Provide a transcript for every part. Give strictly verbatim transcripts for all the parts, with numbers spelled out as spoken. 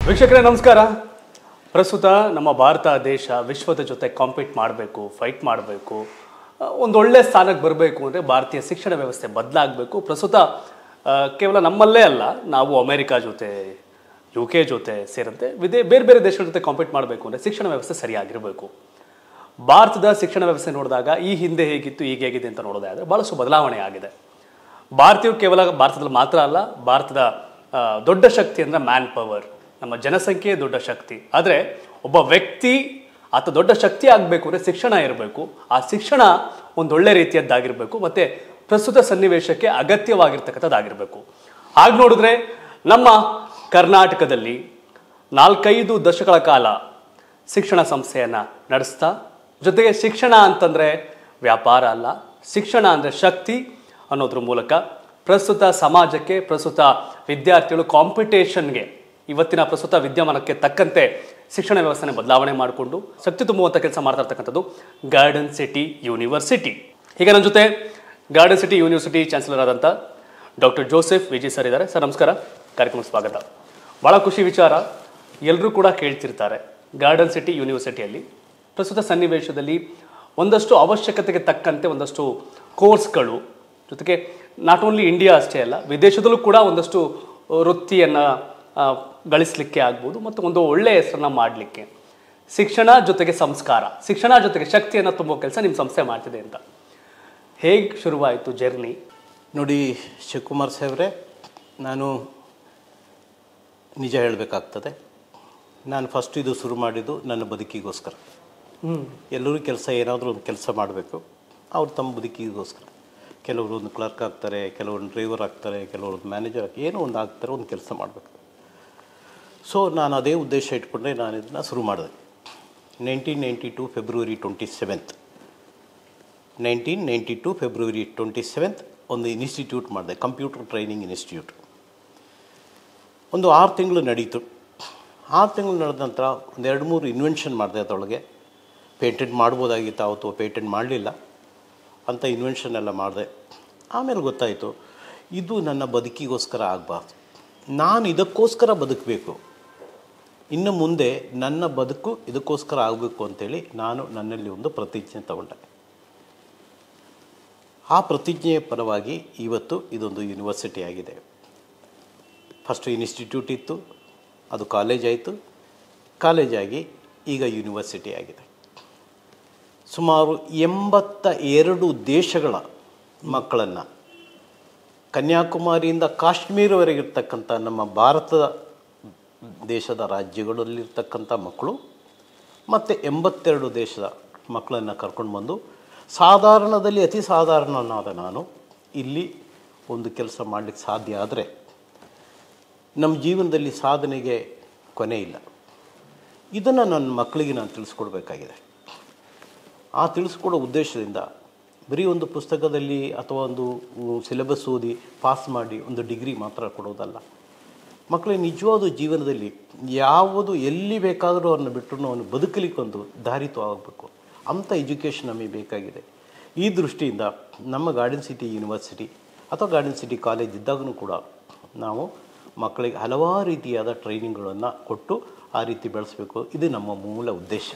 ವೀಕ್ಷಕರೇ ನಮಸ್ಕಾರ. ಪ್ರಸ್ತುತ ನಮ್ಮ ಭಾರತ ದೇಶ ವಿಶ್ವದ ಜೊತೆ ಕಾಂಪೀಟ್ ಮಾಡಬೇಕು, ಫೈಟ್ ಮಾಡಬೇಕು, ಒಂದೊಳ್ಳೆ ಸ್ಥಾನಕ್ಕೆ ಬರಬೇಕು ಅಂದರೆ ಭಾರತೀಯ ಶಿಕ್ಷಣ ವ್ಯವಸ್ಥೆ ಬದಲಾಗಬೇಕು. ಪ್ರಸ್ತುತ ಕೇವಲ ನಮ್ಮಲ್ಲೇ ಅಲ್ಲ, ನಾವು ಅಮೆರಿಕಾ ಜೊತೆ, ಯು ಕೆ ಜೊತೆ ಸೇರಿದಂತೆ ವಿದೇ ಬೇರೆ ಬೇರೆ ದೇಶಗಳ ಜೊತೆ ಕಾಂಪೀಟ್ ಮಾಡಬೇಕು ಅಂದರೆ ಶಿಕ್ಷಣ ವ್ಯವಸ್ಥೆ ಸರಿಯಾಗಿರಬೇಕು. ಭಾರತದ ಶಿಕ್ಷಣ ವ್ಯವಸ್ಥೆ ನೋಡಿದಾಗ ಈ ಹಿಂದೆ ಹೇಗಿತ್ತು ಈಗ ಹೇಗಿದೆ ಅಂತ ನೋಡೋದಾದರೆ ಭಾಳಷ್ಟು ಬದಲಾವಣೆ ಆಗಿದೆ. ಭಾರತೀಯರು ಕೇವಲ ಭಾರತದಲ್ಲಿ ಮಾತ್ರ ಅಲ್ಲ, ಭಾರತದ ದೊಡ್ಡ ಶಕ್ತಿ ಅಂದರೆ ಮ್ಯಾನ್ ಪವರ್, ನಮ್ಮ ಜನಸಂಖ್ಯೆ ದೊಡ್ಡ ಶಕ್ತಿ. ಆದರೆ ಒಬ್ಬ ವ್ಯಕ್ತಿ ಆತ ದೊಡ್ಡ ಶಕ್ತಿ ಆಗಬೇಕು ಅಂದರೆ ಶಿಕ್ಷಣ ಇರಬೇಕು. ಆ ಶಿಕ್ಷಣ ಒಂದೊಳ್ಳೆ ರೀತಿಯದ್ದಾಗಿರಬೇಕು ಮತ್ತು ಪ್ರಸ್ತುತ ಸನ್ನಿವೇಶಕ್ಕೆ ಅಗತ್ಯವಾಗಿರ್ತಕ್ಕಂಥದ್ದಾಗಿರಬೇಕು. ಹಾಗೆ ನೋಡಿದ್ರೆ ನಮ್ಮ ಕರ್ನಾಟಕದಲ್ಲಿ ನಾಲ್ಕೈದು ದಶಕಗಳ ಕಾಲ ಶಿಕ್ಷಣ ಸಂಸ್ಥೆಯನ್ನು ನಡೆಸ್ತಾ, ಜೊತೆಗೆ ಶಿಕ್ಷಣ ಅಂತಂದರೆ ವ್ಯಾಪಾರ ಅಲ್ಲ, ಶಿಕ್ಷಣ ಅಂದರೆ ಶಕ್ತಿ ಅನ್ನೋದ್ರ ಮೂಲಕ ಪ್ರಸ್ತುತ ಸಮಾಜಕ್ಕೆ, ಪ್ರಸ್ತುತ ವಿದ್ಯಾರ್ಥಿಗಳು ಕಾಂಪಿಟೇಷನ್ಗೆ, ಇವತ್ತಿನ ಪ್ರಸ್ತುತ ವಿದ್ಯಮಾನಕ್ಕೆ ತಕ್ಕಂತೆ ಶಿಕ್ಷಣ ವ್ಯವಸ್ಥೆನ ಬದಲಾವಣೆ ಮಾಡಿಕೊಂಡು ಶಕ್ತಿ ತುಂಬುವಂಥ ಕೆಲಸ ಮಾಡ್ತಾ ಇರ್ತಕ್ಕಂಥದ್ದು ಗಾರ್ಡನ್ ಸಿಟಿ ಯೂನಿವರ್ಸಿಟಿ. ಈಗ ನನ್ನ ಜೊತೆ ಗಾರ್ಡನ್ ಸಿಟಿ ಯೂನಿವರ್ಸಿಟಿ ಚಾನ್ಸಲರ್ ಆದಂಥ ಡಾಕ್ಟರ್ ಜೋಸೆಫ್ ವಿಜಿ ಸರ್ ಇದ್ದಾರೆ. ಸರ್ ನಮಸ್ಕಾರ, ಕಾರ್ಯಕ್ರಮಕ್ಕೆ ಸ್ವಾಗತ. ಭಾಳ ಖುಷಿ ವಿಚಾರ, ಎಲ್ಲರೂ ಕೂಡ ಕೇಳ್ತಿರ್ತಾರೆ, ಗಾರ್ಡನ್ ಸಿಟಿ ಯೂನಿವರ್ಸಿಟಿಯಲ್ಲಿ ಪ್ರಸ್ತುತ ಸನ್ನಿವೇಶದಲ್ಲಿ ಒಂದಷ್ಟು ಅವಶ್ಯಕತೆಗೆ ತಕ್ಕಂತೆ ಒಂದಷ್ಟು ಕೋರ್ಸ್ಗಳು, ಜೊತೆಗೆ ನಾಟ್ ಓನ್ಲಿ ಇಂಡಿಯಾ ಅಷ್ಟೇ ಅಲ್ಲ, ವಿದೇಶದಲ್ಲೂ ಕೂಡ ಒಂದಷ್ಟು ವೃತ್ತಿಯನ್ನು ಗಳಿಸಲಿಕ್ಕೆ ಆಗ್ಬೋದು ಮತ್ತು ಒಂದು ಒಳ್ಳೆಯ ಹೆಸರನ್ನು ಮಾಡಲಿಕ್ಕೆ ಶಿಕ್ಷಣ ಜೊತೆಗೆ ಸಂಸ್ಕಾರ, ಶಿಕ್ಷಣ ಜೊತೆಗೆ ಶಕ್ತಿಯನ್ನು ತುಂಬೋ ಕೆಲಸ ನಿಮ್ಮ ಸಂಸ್ಥೆ ಮಾಡ್ತಿದೆ ಅಂತ ಹೇಗೆ ಶುರುವಾಯಿತು ಜರ್ನಿ? ನೋಡಿ ಶಿವಕುಮಾರ್ ಸಾಹೇಬ್ರೆ, ನಾನು ನಿಜ ಹೇಳಬೇಕಾಗ್ತದೆ. ನಾನು ಫಸ್ಟ್ ಇದು ಶುರು ಮಾಡಿದ್ದು ನನ್ನ ಬದುಕಿಗೋಸ್ಕರ. ಎಲ್ಲರೂ ಕೆಲಸ ಏನಾದರೂ ಒಂದು ಕೆಲಸ ಮಾಡಬೇಕು, ಅವ್ರು ತಮ್ಮ ಬದುಕಿಗೋಸ್ಕರ. ಕೆಲವರು ಒಂದು ಕ್ಲರ್ಕ್ ಆಗ್ತಾರೆ, ಕೆಲವರು ಡ್ರೈವರ್ ಆಗ್ತಾರೆ, ಕೆಲವರು ಮ್ಯಾನೇಜರ್ ಆಗ್ತಾರೆ, ಏನೋ ಒಂದು ಆಗ್ತಾರೆ, ಒಂದು ಕೆಲಸ ಮಾಡಬೇಕು. ಸೊ ನಾನು ಅದೇ ಉದ್ದೇಶ ಇಟ್ಕೊಂಡೆ ನಾನು ಇದನ್ನು ಶುರು ಮಾಡಿದೆ. Nineteen ninety two February twenty seventh nineteen ninety two February twenty seventh ಒಂದು ಇನ್ಸ್ಟಿಟ್ಯೂಟ್ ಮಾಡಿದೆ, ಕಂಪ್ಯೂಟರ್ ಟ್ರೈನಿಂಗ್ ಇನ್ಸ್ಟಿಟ್ಯೂಟ್. ಒಂದು ಆರು ತಿಂಗಳು ನಡೀತು. ಆರು ತಿಂಗಳು ನಡೆದ ನಂತರ ಒಂದು ಎರಡು ಮೂರು ಇನ್ವೆನ್ಷನ್ ಮಾಡಿದೆ. ಅದರೊಳಗೆ ಪೇಟೆಂಟ್ ಮಾಡ್ಬೋದಾಗಿತ್ತು, ಅವತ್ತು ಪೇಟೆಂಟ್ ಮಾಡಲಿಲ್ಲ ಅಂತ ಇನ್ವೆನ್ಷನ್ ಎಲ್ಲ ಮಾಡಿದೆ. ಆಮೇಲೆ ಗೊತ್ತಾಯಿತು ಇದು ನನ್ನ ಬದುಕಿಗೋಸ್ಕರ ಆಗಬಾರ್ದು, ನಾನು ಇದಕ್ಕೋಸ್ಕರ ಬದುಕಬೇಕು, ಇನ್ನು ಮುಂದೆ ನನ್ನ ಬದುಕು ಇದಕ್ಕೋಸ್ಕರ ಆಗಬೇಕು ಅಂಥೇಳಿ ನಾನು ನನ್ನಲ್ಲಿ ಒಂದು ಪ್ರತಿಜ್ಞೆ ತಗೊಂಡೆ. ಆ ಪ್ರತಿಜ್ಞೆಯ ಪರವಾಗಿ ಇವತ್ತು ಇದೊಂದು ಯೂನಿವರ್ಸಿಟಿ ಆಗಿದೆ. ಫಸ್ಟು ಇನ್ಸ್ಟಿಟ್ಯೂಟ್ ಇತ್ತು, ಅದು ಕಾಲೇಜ್ ಆಯಿತು, ಕಾಲೇಜಾಗಿ ಈಗ ಯೂನಿವರ್ಸಿಟಿ ಆಗಿದೆ. ಸುಮಾರು ಎಂಬತ್ತ ಎರಡು ದೇಶಗಳ ಮಕ್ಕಳನ್ನು, ಕನ್ಯಾಕುಮಾರಿಯಿಂದ ಕಾಶ್ಮೀರವರೆಗಿರ್ತಕ್ಕಂಥ ನಮ್ಮ ಭಾರತದ ದೇಶದ ರಾಜ್ಯಗಳಲ್ಲಿರ್ತಕ್ಕಂಥ ಮಕ್ಕಳು ಮತ್ತು ಎಂಬತ್ತೆರಡು ದೇಶದ ಮಕ್ಕಳನ್ನು ಕರ್ಕೊಂಡು ಬಂದು, ಸಾಧಾರಣದಲ್ಲಿ ಅತಿ ಸಾಧಾರಣನಾದ ನಾನು ಇಲ್ಲಿ ಒಂದು ಕೆಲಸ ಮಾಡಲಿಕ್ಕೆ ಸಾಧ್ಯ ಆದರೆ ನಮ್ಮ ಜೀವನದಲ್ಲಿ ಸಾಧನೆಗೆ ಕೊನೆ ಇಲ್ಲ. ಇದನ್ನು ನನ್ನ ಮಕ್ಕಳಿಗೆ ನಾನು ತಿಳಿಸ್ಕೊಡ್ಬೇಕಾಗಿದೆ. ಆ ತಿಳಿಸ್ಕೊಡೋ ಉದ್ದೇಶದಿಂದ ಬರೀ ಒಂದು ಪುಸ್ತಕದಲ್ಲಿ ಅಥವಾ ಒಂದು ಸಿಲೆಬಸ್ ಓದಿ ಪಾಸ್ ಮಾಡಿ ಒಂದು ಡಿಗ್ರಿ ಮಾತ್ರ ಕೊಡೋದಲ್ಲ, ಮಕ್ಕಳಿಗೆ ನಿಜವಾದ ಜೀವನದಲ್ಲಿ ಯಾವುದು ಎಲ್ಲಿ ಬೇಕಾದರೂ ಅವ್ರನ್ನ ಬಿಟ್ಟರು ಅವನು ಬದುಕಲಿಕ್ಕೊಂದು ದಾರಿತ್ವವಾಗಬೇಕು, ಅಂಥ ಎಜುಕೇಷನ್ ನಮಗೆ ಬೇಕಾಗಿದೆ. ಈ ದೃಷ್ಟಿಯಿಂದ ನಮ್ಮ ಗಾರ್ಡನ್ ಸಿಟಿ ಯೂನಿವರ್ಸಿಟಿ ಅಥವಾ ಗಾರ್ಡನ್ ಸಿಟಿ ಕಾಲೇಜ್ ಇದ್ದಾಗೂ ಕೂಡ ನಾವು ಮಕ್ಕಳಿಗೆ ಹಲವಾರು ರೀತಿಯಾದ ಟ್ರೈನಿಂಗ್ಗಳನ್ನು ಕೊಟ್ಟು ಆ ರೀತಿ ಬೆಳೆಸಬೇಕು. ಇದು ನಮ್ಮ ಮೂಲ ಉದ್ದೇಶ.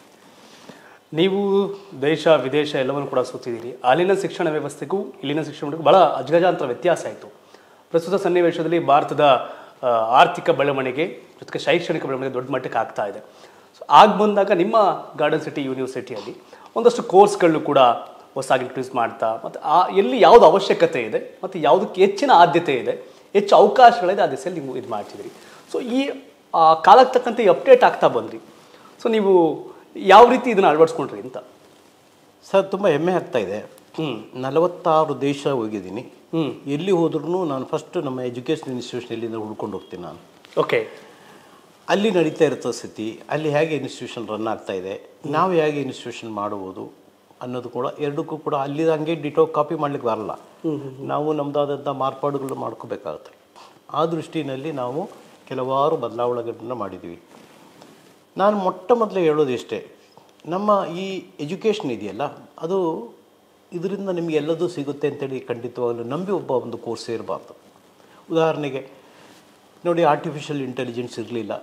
ನೀವು ದೇಶ ವಿದೇಶ ಎಲ್ಲವನ್ನು ಕೂಡ ಸುತ್ತಿದ್ದೀರಿ. ಅಲ್ಲಿನ ಶಿಕ್ಷಣ ವ್ಯವಸ್ಥೆಗೂ ಇಲ್ಲಿನ ಶಿಕ್ಷಣ ವ್ಯವಸ್ಥೆಗೂ ಭಾಳ ಅಜಗಜಾಂತರ ವ್ಯತ್ಯಾಸ ಆಯಿತು. ಪ್ರಸ್ತುತ ಸನ್ನಿವೇಶದಲ್ಲಿ ಭಾರತದ ಆರ್ಥಿಕ ಬೆಳವಣಿಗೆ ಜೊತೆಗೆ ಶೈಕ್ಷಣಿಕ ಬೆಳವಣಿಗೆ ದೊಡ್ಡ ಮಟ್ಟಕ್ಕೆ ಆಗ್ತಾ ಇದೆ. ಸೊ ಆಗ ಬಂದಾಗ ನಿಮ್ಮ ಗಾರ್ಡನ್ ಸಿಟಿ ಯೂನಿವರ್ಸಿಟಿಯಲ್ಲಿ ಒಂದಷ್ಟು ಕೋರ್ಸ್ಗಳು ಕೂಡ ಹೊಸದಾಗಿ ಇಂಟ್ರೊಡ್ಯೂಸ್ ಮಾಡ್ತಾ, ಮತ್ತು ಆ ಎಲ್ಲಿ ಯಾವುದು ಅವಶ್ಯಕತೆ ಇದೆ ಮತ್ತು ಯಾವುದಕ್ಕೆ ಹೆಚ್ಚಿನ ಆದ್ಯತೆ ಇದೆ, ಹೆಚ್ಚು ಅವಕಾಶಗಳಿದೆ, ಆ ದಿಸೆಯಲ್ಲಿ ನೀವು ಇದು ಮಾಡ್ತಿದ್ದೀರಿ. ಸೊ ಈ ಕಾಲಕ್ಕೆ ತಕ್ಕಂತೆ ಅಪ್ಡೇಟ್ ಆಗ್ತಾ ಬಂದ್ರಿ. ಸೊ ನೀವು ಯಾವ ರೀತಿ ಇದನ್ನು ಅಳವಡಿಸ್ಕೊಂಡ್ರಿ ಅಂತ? ಸರ್, ತುಂಬ ಹೆಮ್ಮೆ ಆಗ್ತಾ ಇದೆ. ನಲವತ್ತಾರು ದೇಶ ಹೋಗಿದ್ದೀನಿ. ಎಲ್ಲಿ ಹೋದ್ರೂ ನಾನು ಫಸ್ಟ್ ನಮ್ಮ ಎಜುಕೇಷನ್ ಇನ್ಸ್ಟಿಟ್ಯೂಷನ್ ಎಲ್ಲಿಂದ ಹುಡ್ಕೊಂಡು ಹೋಗ್ತೀನಿ ನಾನು. ಓಕೆ, ಅಲ್ಲಿ ನಡೀತಾ ಇರೋ ಸ್ಥಿತಿ, ಅಲ್ಲಿ ಹೇಗೆ ಇನ್ಸ್ಟಿಟ್ಯೂಷನ್ ರನ್ ಆಗ್ತಾ ಇದೆ, ನಾವು ಹೇಗೆ ಇನ್ಸ್ಟಿಟ್ಯೂಷನ್ ಮಾಡ್ಬೋದು ಅನ್ನೋದು ಕೂಡ ಎರಡಕ್ಕೂ ಕೂಡ ಅಲ್ಲಿ ಹಂಗೆ ಡಿಟೋ ಕಾಪಿ ಮಾಡ್ಲಿಕ್ಕೆ ಬರಲ್ಲ. ನಾವು ನಮ್ಮದಾದಂಥ ಮಾರ್ಪಾಡುಗಳು ಮಾಡ್ಕೋಬೇಕಾಗುತ್ತೆ. ಆ ದೃಷ್ಟಿನಲ್ಲಿ ನಾವು ಕೆಲವಾರು ಬದಲಾವಣೆಗಳನ್ನು ಮಾಡಿದ್ದೀವಿ. ನಾನು ಮೊಟ್ಟ ಮೊದಲೇ ಹೇಳೋದು ಇಷ್ಟೇ, ನಮ್ಮ ಈ ಎಜುಕೇಷನ್ ಇದೆಯಲ್ಲ, ಅದು ಇದರಿಂದ ನಿಮಗೆ ಎಲ್ಲದೂ ಸಿಗುತ್ತೆ ಅಂತೇಳಿ ಖಂಡಿತವಾಗಲೂ ನಂಬಿ ಒಬ್ಬ ಒಂದು ಕೋರ್ಸ್ ಇರಬಾರ್ದು. ಉದಾಹರಣೆಗೆ ನೋಡಿ, ಆರ್ಟಿಫಿಷಿಯಲ್ ಇಂಟೆಲಿಜೆನ್ಸ್ ಇರಲಿಲ್ಲ,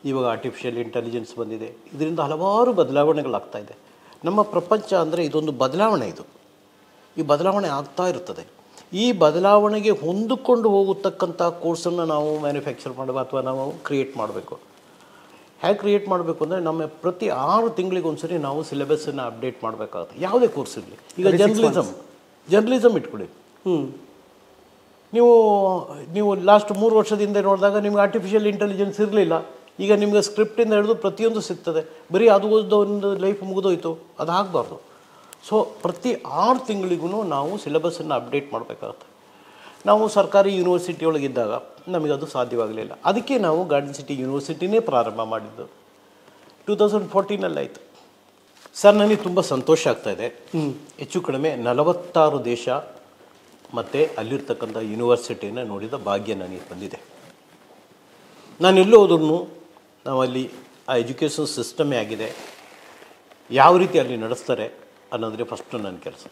ಇವಾಗ ಆರ್ಟಿಫಿಷಿಯಲ್ ಇಂಟೆಲಿಜೆನ್ಸ್ ಬಂದಿದೆ. ಇದರಿಂದ ಹಲವಾರು ಬದಲಾವಣೆಗಳಾಗ್ತಾ ಇದೆ. ನಮ್ಮ ಪ್ರಪಂಚ ಅಂದರೆ ಇದೊಂದು ಬದಲಾವಣೆ. ಇದು ಈ ಬದಲಾವಣೆ ಆಗ್ತಾ ಇರ್ತದೆ. ಈ ಬದಲಾವಣೆಗೆ ಹೊಂದಿಕೊಂಡು ಹೋಗತಕ್ಕಂಥ ಕೋರ್ಸನ್ನು ನಾವು ಮ್ಯಾನುಫ್ಯಾಕ್ಚರ್ ಮಾಡಬೇಕು ಅಥವಾ ನಾವು ಕ್ರಿಯೇಟ್ ಮಾಡಬೇಕು. ಹೇಗೆ ಕ್ರಿಯೇಟ್ ಮಾಡಬೇಕು ಅಂದರೆ ನಮ್ಮ ಪ್ರತಿ ಆರು ತಿಂಗಳಿಗೆ ಒಂದ್ಸರಿ ನಾವು ಸಿಲೆಬಸ್ಸನ್ನು ಅಪ್ಡೇಟ್ ಮಾಡಬೇಕಾಗುತ್ತೆ. ಯಾವುದೇ ಕೋರ್ಸ್ ಇರಲಿ. ಈಗ ಜರ್ನಲಿಸಮ್ ಜರ್ನಲಿಸಮ್ ಇಟ್ಕೊಳ್ಳಿ. ಹ್ಞೂ ನೀವು ನೀವು ಲಾಸ್ಟ್ ಮೂರು ವರ್ಷದಿಂದ ನೋಡಿದಾಗ ನಿಮ್ಗೆ ಆರ್ಟಿಫಿಷಿಯಲ್ ಇಂಟೆಲಿಜೆನ್ಸ್ ಇರಲಿಲ್ಲ. ಈಗ ನಿಮಗೆ ಸ್ಕ್ರಿಪ್ಟಿಂದ ಹಿಡಿದು ಪ್ರತಿಯೊಂದು ಸಿಗ್ತದೆ. ಬರೀ ಅದು ಓದೋ ಒಂದು ಲೈಫ್ ಮುಗಿದೋಯ್ತು, ಅದು ಆಗಬಾರ್ದು. ಸೊ ಪ್ರತಿ ಆರು ತಿಂಗಳಿಗೂ ನಾವು ಸಿಲೆಬಸ್ಸನ್ನು ಅಪ್ಡೇಟ್ ಮಾಡಬೇಕಾಗುತ್ತೆ. ನಾವು ಸರ್ಕಾರಿ ಯೂನಿವರ್ಸಿಟಿ ಒಳಗಿದ್ದಾಗ ನಮಗದು ಸಾಧ್ಯವಾಗಲಿಲ್ಲ. ಅದಕ್ಕೆ ನಾವು ಗಾರ್ಡನ್ ಸಿಟಿ ಯೂನಿವರ್ಸಿಟಿನೇ ಪ್ರಾರಂಭ ಮಾಡಿದ್ದು. ಟೂ ತೌಸಂಡ್ ಫೋರ್ಟೀನಲ್ಲಿ ಆಯಿತು. ಸರ್, ನನಗೆ ತುಂಬ ಸಂತೋಷ ಆಗ್ತಾಯಿದೆ. ಹೆಚ್ಚು ಕಡಿಮೆ ನಲವತ್ತಾರು ದೇಶ ಮತ್ತು ಅಲ್ಲಿರ್ತಕ್ಕಂಥ ಯೂನಿವರ್ಸಿಟಿಯನ್ನು ನೋಡಿದ ಭಾಗ್ಯ ನನಗೆ ಬಂದಿದೆ. ನಾನು ಎಲ್ಲೋ ಹೋದ್ರೂ ನಾವಲ್ಲಿ ಆ ಎಜುಕೇಷನ್ ಸಿಸ್ಟಮೇ ಆಗಿದೆ, ಯಾವ ರೀತಿ ಅಲ್ಲಿ ನಡೆಸ್ತಾರೆ ಅನ್ನೋದ್ರೆ ಫಸ್ಟು ನನ್ನ ಕೆಲಸ.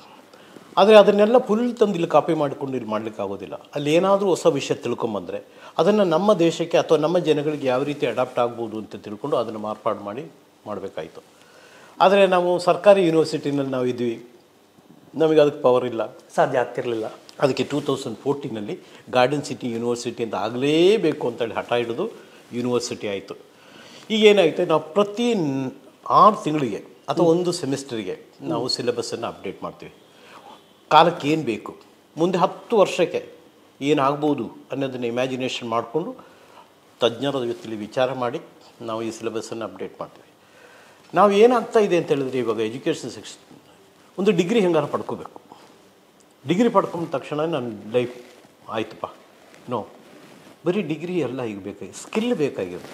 ಆದರೆ ಅದನ್ನೆಲ್ಲ ಫುಲ್ ತಂದು ಇಲ್ಲಿ ಕಾಪಿ ಮಾಡಿಕೊಂಡು ಇಲ್ಲಿ ಮಾಡಲಿಕ್ಕೆ ಆಗೋದಿಲ್ಲ. ಅಲ್ಲಿ ಏನಾದರೂ ಹೊಸ ವಿಷಯ ತಿಳ್ಕೊಂಬಂದರೆ ಅದನ್ನು ನಮ್ಮ ದೇಶಕ್ಕೆ ಅಥವಾ ನಮ್ಮ ಜನಗಳಿಗೆ ಯಾವ ರೀತಿ ಅಡಾಪ್ಟ್ ಆಗ್ಬೋದು ಅಂತ ತಿಳ್ಕೊಂಡು ಅದನ್ನು ಮಾರ್ಪಾಡು ಮಾಡಿ ಮಾಡಬೇಕಾಯಿತು. ಆದರೆ ನಾವು ಸರ್ಕಾರಿ ಯೂನಿವರ್ಸಿಟಿನಲ್ಲಿ ನಾವು ಇದ್ವಿ, ನಮಗೆ ಅದಕ್ಕೆ ಪವರ್ ಇಲ್ಲ, ಸಾಧ್ಯ ಆಗ್ತಿರಲಿಲ್ಲ. ಅದಕ್ಕೆ ಟೂ ತೌಸಂಡ್ ಫೋರ್ಟೀನಲ್ಲಿ ಗಾರ್ಡನ್ ಸಿಟಿ ಯೂನಿವರ್ಸಿಟಿ ಅಂತ ಆಗಲೇಬೇಕು ಅಂತೇಳಿ ಹಠ ಹಿಡಿದು ಯೂನಿವರ್ಸಿಟಿ ಆಯಿತು. ಈಗ ಏನಾಯಿತು, ನಾವು ಪ್ರತಿ ಆರು ತಿಂಗಳಿಗೆ ಅಥವಾ ಒಂದು ಸೆಮಿಸ್ಟರಿಗೆ ನಾವು ಸಿಲೆಬಸ್ಸನ್ನು ಅಪ್ಡೇಟ್ ಮಾಡ್ತೀವಿ. ಕಾಲಕ್ಕೆ ಏನು ಬೇಕು, ಮುಂದೆ ಹತ್ತು ವರ್ಷಕ್ಕೆ ಏನಾಗ್ಬೋದು ಅನ್ನೋದನ್ನು ಇಮ್ಯಾಜಿನೇಷನ್ ಮಾಡಿಕೊಂಡು ತಜ್ಞರ ಜೊತೆಲಿ ವಿಚಾರ ಮಾಡಿ ನಾವು ಈ ಸಿಲೆಬಸ್ಸನ್ನು ಅಪ್ಡೇಟ್ ಮಾಡ್ತೀವಿ. ನಾವು ಏನಾಗ್ತಾ ಇದೆ ಅಂತ ಹೇಳಿದ್ರೆ, ಇವಾಗ ಎಜುಕೇಷನ್ ಸೆಕ್ಷನ್ ಒಂದು ಡಿಗ್ರಿ ಹೆಂಗಾರು ಪಡ್ಕೋಬೇಕು. ಡಿಗ್ರಿ ಪಡ್ಕೊಂಡ ತಕ್ಷಣ ನನ್ನ ಲೈಫ್ ಆಯ್ತಪ್ಪ, ನೋ, ಬರೀ ಡಿಗ್ರಿ ಎಲ್ಲ ಈಗ ಬೇಕಾಗಿ ಸ್ಕಿಲ್ ಬೇಕಾಗಿರೋದು.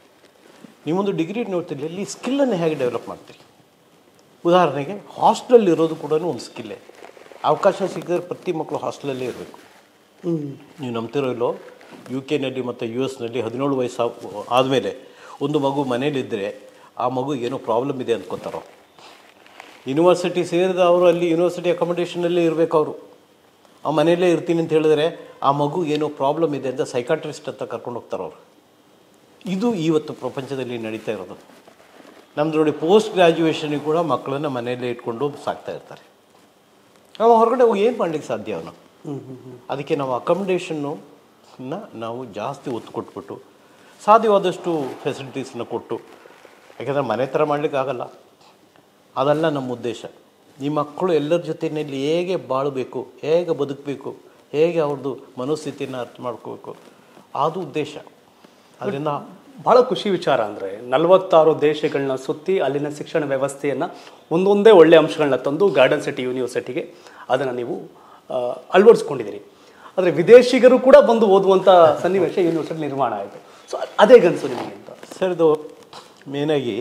ನೀವೊಂದು ಡಿಗ್ರಿ ನೋಡ್ತೀರಿ, ಅಲ್ಲಿ ಸ್ಕಿಲ್ಲನ್ನು ಹೇಗೆ ಡೆವಲಪ್ ಮಾಡ್ತೀರಿ. ಉದಾಹರಣೆಗೆ ಹಾಸ್ಟೆಲ್ ಇರೋದು ಕೂಡ ಒಂದು ಸ್ಕಿಲ್ಲೇ. ಅವಕಾಶ ಸಿಕ್ಕಿದ್ರೆ ಪ್ರತಿ ಮಕ್ಕಳು ಹಾಸ್ಟೆಲಲ್ಲೇ ಇರಬೇಕು. ನೀವು ನಂಬ್ತಿರೋ ಇಲ್ಲೋ, ಯು ಕೆನಲ್ಲಿ ಮತ್ತು ಯು ಎಸ್ನಲ್ಲಿ ಹದಿನೇಳು ವಯಸ್ಸು ಆದಮೇಲೆ ಒಂದು ಮಗು ಮನೇಲಿದ್ದರೆ ಆ ಮಗು ಏನೋ ಪ್ರಾಬ್ಲಮ್ ಇದೆ ಅಂದ್ಕೊತಾರೋ. ಯೂನಿವರ್ಸಿಟಿ ಸೇರಿದ ಅವರು ಅಲ್ಲಿ ಯೂನಿವರ್ಸಿಟಿ ಅಕಾಮಿಡೇಷನಲ್ಲೇ ಇರಬೇಕು. ಅವರು ಆ ಮನೆಯಲ್ಲೇ ಇರ್ತೀನಿ ಅಂತ ಹೇಳಿದ್ರೆ ಆ ಮಗು ಏನೋ ಪ್ರಾಬ್ಲಮ್ ಇದೆ ಅಂತ ಸೈಕಾಟ್ರಿಸ್ಟ್ ಅಂತ ಕರ್ಕೊಂಡು ಹೋಗ್ತಾರೆ ಅವರು. ಇದು ಇವತ್ತು ಪ್ರಪಂಚದಲ್ಲಿ ನಡೀತಾ ಇರೋದು. ನಮ್ಮದು ನೋಡಿ, ಪೋಸ್ಟ್ ಗ್ರ್ಯಾಜುಯೇಷನಿಗೆ ಕೂಡ ಮಕ್ಕಳನ್ನು ಮನೆಯಲ್ಲೇ ಇಟ್ಕೊಂಡು ಸಾಕ್ತಾ ಇರ್ತಾರೆ. ನಾವು ಹೊರಗಡೆ ಹೋಗಿ ಏನು ಮಾಡಲಿಕ್ಕೆ ಸಾಧ್ಯ ಅವನು. ಅದಕ್ಕೆ ನಾವು ಅಕಾಮಿಡೇಷನ್ನು ನಾವು ಜಾಸ್ತಿ ಒತ್ತು ಕೊಟ್ಬಿಟ್ಟು ಸಾಧ್ಯವಾದಷ್ಟು ಫೆಸಿಲಿಟೀಸನ್ನು ಕೊಟ್ಟು, ಯಾಕೆಂದರೆ ಮನೆ ಥರ ಮಾಡಲಿಕ್ಕೆ ಆಗಲ್ಲ, ಅದಲ್ಲ ನಮ್ಮ ಉದ್ದೇಶ. ಈ ಮಕ್ಕಳು ಎಲ್ಲರ ಜೊತೆಯಲ್ಲಿ ಹೇಗೆ ಬಾಳಬೇಕು, ಹೇಗೆ ಬದುಕಬೇಕು, ಹೇಗೆ ಅವ್ರದ್ದು ಮನೋಸ್ಥಿತಿಯನ್ನು ಅರ್ಥ ಮಾಡ್ಕೋಬೇಕು, ಅದು ಉದ್ದೇಶ. ಅದರಿಂದ ಭಾಳ ಖುಷಿ ವಿಚಾರ ಅಂದರೆ ನಲವತ್ತಾರು ದೇಶಗಳನ್ನ ಸುತ್ತಿ ಅಲ್ಲಿನ ಶಿಕ್ಷಣ ವ್ಯವಸ್ಥೆಯನ್ನು ಒಂದೊಂದೇ ಒಳ್ಳೆಯ ಅಂಶಗಳನ್ನ ತಂದು ಗಾರ್ಡನ್ ಸಿಟಿ ಯೂನಿವರ್ಸಿಟಿಗೆ ಅದನ್ನು ನೀವು ಅಳವಡಿಸ್ಕೊಂಡಿದ್ದೀರಿ. ಆದರೆ ವಿದೇಶಿಗರು ಕೂಡ ಬಂದು ಓದುವಂಥ ಸನ್ನಿವೇಶ ಯೂನಿವರ್ಸಿಟಿ ನಿರ್ಮಾಣ ಆಯಿತು. ಸೊ ಅದೇ ಗನ್ಸು ನಿಮಗೆ ಅಂತ ಸರ್. ಇದು ಮೇನಾಗಿ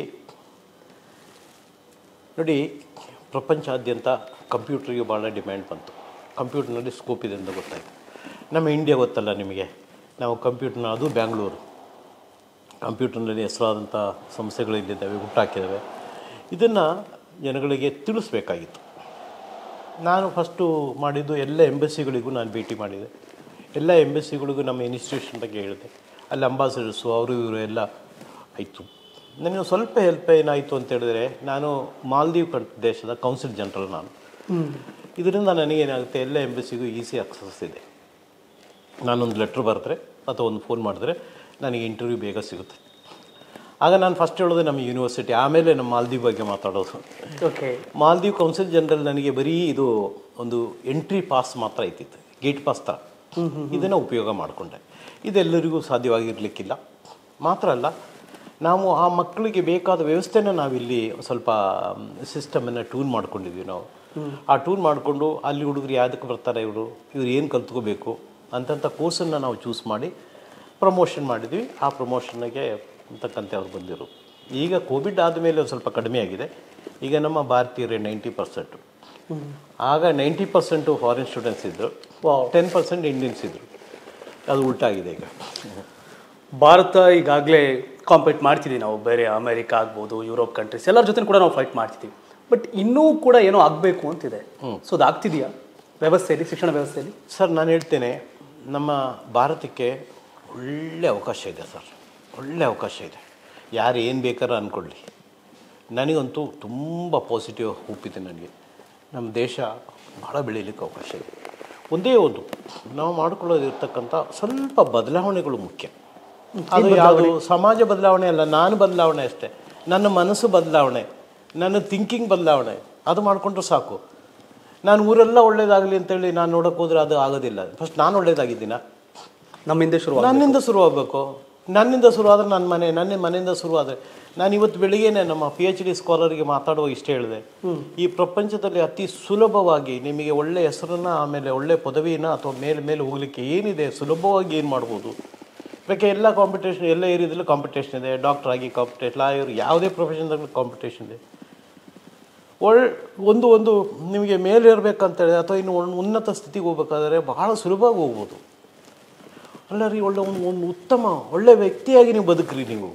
ನೋಡಿ, ಪ್ರಪಂಚಾದ್ಯಂತ ಕಂಪ್ಯೂಟ್ರಿಗೆ ಭಾಳ ಡಿಮ್ಯಾಂಡ್ ಬಂತು. ಕಂಪ್ಯೂಟರ್ನಲ್ಲಿ ಸ್ಕೋಪ್ ಇದೆ ಅಂತ ಗೊತ್ತಾಯಿತು. ನಮ್ಮ ಇಂಡಿಯಾ ಗೊತ್ತಲ್ಲ ನಿಮಗೆ, ನಾವು ಕಂಪ್ಯೂಟರ್ನ, ಅದು ಬ್ಯಾಂಗ್ಳೂರು, ಕಂಪ್ಯೂಟರ್ನಲ್ಲಿ ಹೆಸರಾದಂಥ ಸಂಸ್ಥೆಗಳಿಲ್ಲಿದ್ದಾವೆ, ಹುಟ್ಟಾಕಿದ್ದಾವೆ. ಇದನ್ನು ಜನಗಳಿಗೆ ತಿಳಿಸ್ಬೇಕಾಗಿತ್ತು. ನಾನು ಫಸ್ಟು ಮಾಡಿದ್ದು ಎಲ್ಲ ಎಂಬಸಿಗಳಿಗೂ ನಾನು ಭೇಟಿ ಮಾಡಿದೆ. ಎಲ್ಲ ಎಂಬಸಿಗಳಿಗೂ ನಮ್ಮ ಇನ್ಸ್ಟಿಟ್ಯೂಷನ್ ಬಗ್ಗೆ ಹೇಳಿದೆ. ಅಲ್ಲಿ ಅಂಬಾಸಡರ್ಸು ಅವರು ಇವರು ಎಲ್ಲ ಆಯಿತು. ನನಗೆ ಸ್ವಲ್ಪ ಹೆಲ್ಪ್ ಏನಾಯಿತು ಅಂತ ಹೇಳಿದ್ರೆ, ನಾನು ಮಾಲ್ದೀವ್ ಕಂಟ್ ದೇಶದ ಕೌನ್ಸಿಲ್ ಜನರಲ್ ನಾನು. ಇದರಿಂದ ನನಗೇನಾಗುತ್ತೆ, ಎಲ್ಲ ಎಂಬಸಿಗೂ ಈಸಿ ಆಕ್ಸಸ್ ಇದೆ. ನಾನೊಂದು ಲೆಟ್ರ್ ಬರೆದ್ರೆ ಅಥವಾ ಒಂದು ಫೋನ್ ಮಾಡಿದ್ರೆ ನನಗೆ ಇಂಟರ್ವ್ಯೂ ಬೇಗ ಸಿಗುತ್ತೆ. ಆಗ ನಾನು ಫಸ್ಟ್ ಹೇಳೋದು ನಮ್ಮ ಯೂನಿವರ್ಸಿಟಿ, ಆಮೇಲೆ ನಮ್ಮ ಮಾಲ್ದೀವ್ ಬಗ್ಗೆ ಮಾತಾಡೋದು. ಓಕೆ. ಮಾಲ್ದೀವ್ ಕೌನ್ಸಿಲ್ ಜನರಲ್ ನನಗೆ ಬರೀ ಇದು ಒಂದು ಎಂಟ್ರಿ ಪಾಸ್ ಮಾತ್ರ ಐತಿತ್ತು, ಗೇಟ್ ಪಾಸ್ ಥರ. ಇದನ್ನು ಉಪಯೋಗ ಮಾಡಿಕೊಂಡೆ. ಇದೆಲ್ಲರಿಗೂ ಸಾಧ್ಯವಾಗಿರಲಿಕ್ಕಿಲ್ಲ. ಮಾತ್ರ ಅಲ್ಲ, ನಾವು ಆ ಮಕ್ಕಳಿಗೆ ಬೇಕಾದ ವ್ಯವಸ್ಥೆನ ನಾವಿಲ್ಲಿ ಸ್ವಲ್ಪ ಸಿಸ್ಟಮನ್ನು ಟ್ಯೂನ್ ಮಾಡ್ಕೊಂಡಿದ್ವಿ ನಾವು. ಆ ಟ್ಯೂನ್ ಮಾಡಿಕೊಂಡು ಅಲ್ಲಿ ಹುಡುಗರು ಯಾವುದಕ್ಕೆ ಬರ್ತಾರೆ, ಇವರು ಇವ್ರು ಏನು ಕಲ್ತ್ಕೋಬೇಕು ಅಂತಂಥ ಕೋರ್ಸನ್ನು ನಾವು ಚೂಸ್ ಮಾಡಿ ಪ್ರಮೋಷನ್ ಮಾಡಿದ್ವಿ. ಆ ಪ್ರಮೋಷನ್ಗೆ ಅಂತಕ್ಕಂತೆ ಅವ್ರು ಬಂದಿರು. ಈಗ ಕೋವಿಡ್ ಆದಮೇಲೆ ಒಂದು ಸ್ವಲ್ಪ ಕಡಿಮೆ ಆಗಿದೆ. ಈಗ ನಮ್ಮ ಭಾರತೀಯರೇ ನೈಂಟಿ ಪರ್ಸೆಂಟು. ಆಗ ನೈಂಟಿ ಪರ್ಸೆಂಟು ಫಾರಿನ್ ಸ್ಟೂಡೆಂಟ್ಸ್ ಇದ್ದರು, ಟೆನ್ ಪರ್ಸೆಂಟ್ ಇಂಡಿಯನ್ಸ್ ಇದ್ದರು. ಅದು ಉಲ್ಟಾಗಿದೆ ಈಗ. ಭಾರತ ಈಗಾಗಲೇ ಕಾಂಪೀಟ್ ಮಾಡ್ತಿದ್ದೀವಿ ನಾವು, ಬೇರೆ ಅಮೆರಿಕ ಆಗ್ಬೋದು, ಯುರೋಪ್ ಕಂಟ್ರೀಸ್ ಎಲ್ಲರ ಜೊತೆ ಕೂಡ ನಾವು ಫೈಟ್ ಮಾಡ್ತಿದ್ದೀವಿ. ಬಟ್ ಇನ್ನೂ ಕೂಡ ಏನೋ ಆಗಬೇಕು ಅಂತಿದೆ. ಸೊ ಅದು ಆಗ್ತಿದೆಯಾ ವ್ಯವಸ್ಥೆಯಲ್ಲಿ, ಶಿಕ್ಷಣ ವ್ಯವಸ್ಥೆಯಲ್ಲಿ? ಸರ್, ನಾನು ಹೇಳ್ತೇನೆ, ನಮ್ಮ ಭಾರತಕ್ಕೆ ಒಳ್ಳೆ ಅವಕಾಶ ಇದೆ ಸರ್, ಒಳ್ಳೆ ಅವಕಾಶ ಇದೆ. ಯಾರು ಏನು ಬೇಕಾದ್ರೂ ಅಂದ್ಕೊಳ್ಳಿ, ನನಗಂತೂ ತುಂಬ ಪಾಸಿಟಿವ್ ಹೋಪಿದೆ. ನನಗೆ ನಮ್ಮ ದೇಶ ಭಾಳ ಬೆಳೀಲಿಕ್ಕೆ ಅವಕಾಶ ಇದೆ. ಒಂದೇ ಒಂದು ನಾವು ಮಾಡ್ಕೊಳ್ಳೋದಿರ್ತಕ್ಕಂಥ ಸ್ವಲ್ಪ ಬದಲಾವಣೆಗಳು ಮುಖ್ಯ. ಅದು ಯಾವುದು ಸಮಾಜ ಬದಲಾವಣೆ ಅಲ್ಲ, ನಾನು ಬದಲಾವಣೆ ಅಷ್ಟೇ. ನನ್ನ ಮನಸ್ಸು ಬದಲಾವಣೆ, ನನ್ನ ಥಿಂಕಿಂಗ್ ಬದಲಾವಣೆ, ಅದು ಮಾಡಿಕೊಂಡ್ರೆ ಸಾಕು. ನಾನು ಊರೆಲ್ಲ ಒಳ್ಳೇದಾಗಲಿ ಅಂತೇಳಿ ನಾನು ನೋಡೋಕೆ ಹೋದರೆ ಅದು ಆಗೋದಿಲ್ಲ. ಫಸ್ಟ್ ನಾನು ಒಳ್ಳೇದಾಗಿದ್ದೀನ, ನಮ್ಮಿಂದ ಶುರು ನನ್ನಿಂದ ಶುರು ಆಗಬೇಕು. ನನ್ನಿಂದ ಶುರುವಾದರೆ ನನ್ನ ಮನೆ, ನನ್ನ ಮನೆಯಿಂದ ಶುರುವಾದರೆ. ನಾನು ಇವತ್ತು ಬೆಳಿಗ್ಗೆನೆ ನಮ್ಮ ಪಿ ಎಚ್ ಡಿ ಸ್ಕಾಲರ್ಗೆ ಮಾತಾಡುವ ಇಷ್ಟ ಹೇಳಿದೆ, ಈ ಪ್ರಪಂಚದಲ್ಲಿ ಅತಿ ಸುಲಭವಾಗಿ ನಿಮಗೆ ಒಳ್ಳೆಯ ಹೆಸರನ್ನು, ಆಮೇಲೆ ಒಳ್ಳೆಯ ಪದವಿನ ಅಥವಾ ಮೇಲೆ ಮೇಲೆ ಹೋಗಲಿಕ್ಕೆ ಏನಿದೆ, ಸುಲಭವಾಗಿ ಏನು ಮಾಡ್ಬೋದು. ಬೇಕೆ ಎಲ್ಲ ಕಾಂಪಿಟೇಷನ್, ಎಲ್ಲ ಏರಿಯಾದಲ್ಲೂ ಕಾಂಪಿಟೇಷನ್ ಇದೆ. ಡಾಕ್ಟರ್ ಆಗಿ ಕಾಂಪಿಟೇಷನ್, ಲಾಯರ್, ಯಾವುದೇ ಪ್ರೊಫೆಷನ್ದಾಗಲೂ ಕಾಂಪಿಟೇಷನ್ ಇದೆ. ಒಳ್ಳೆ ಒಂದು ಒಂದು ನಿಮಗೆ ಮೇಲೆ ಇರಬೇಕಂತೇಳಿ ಅಥವಾ ಇನ್ನು ಒಂದು ಉನ್ನತ ಸ್ಥಿತಿಗೆ ಹೋಗ್ಬೇಕಾದ್ರೆ ಬಹಳ ಸುಲಭವಾಗಿ ಹೋಗ್ಬೋದು. ಅಲ್ಲ ರೀ, ಒಳ್ಳೆ ಒಂದು ಒಂದು ಉತ್ತಮ ಒಳ್ಳೆ ವ್ಯಕ್ತಿಯಾಗಿ ನೀವು ಬದುಕ್ರಿ. ನೀವು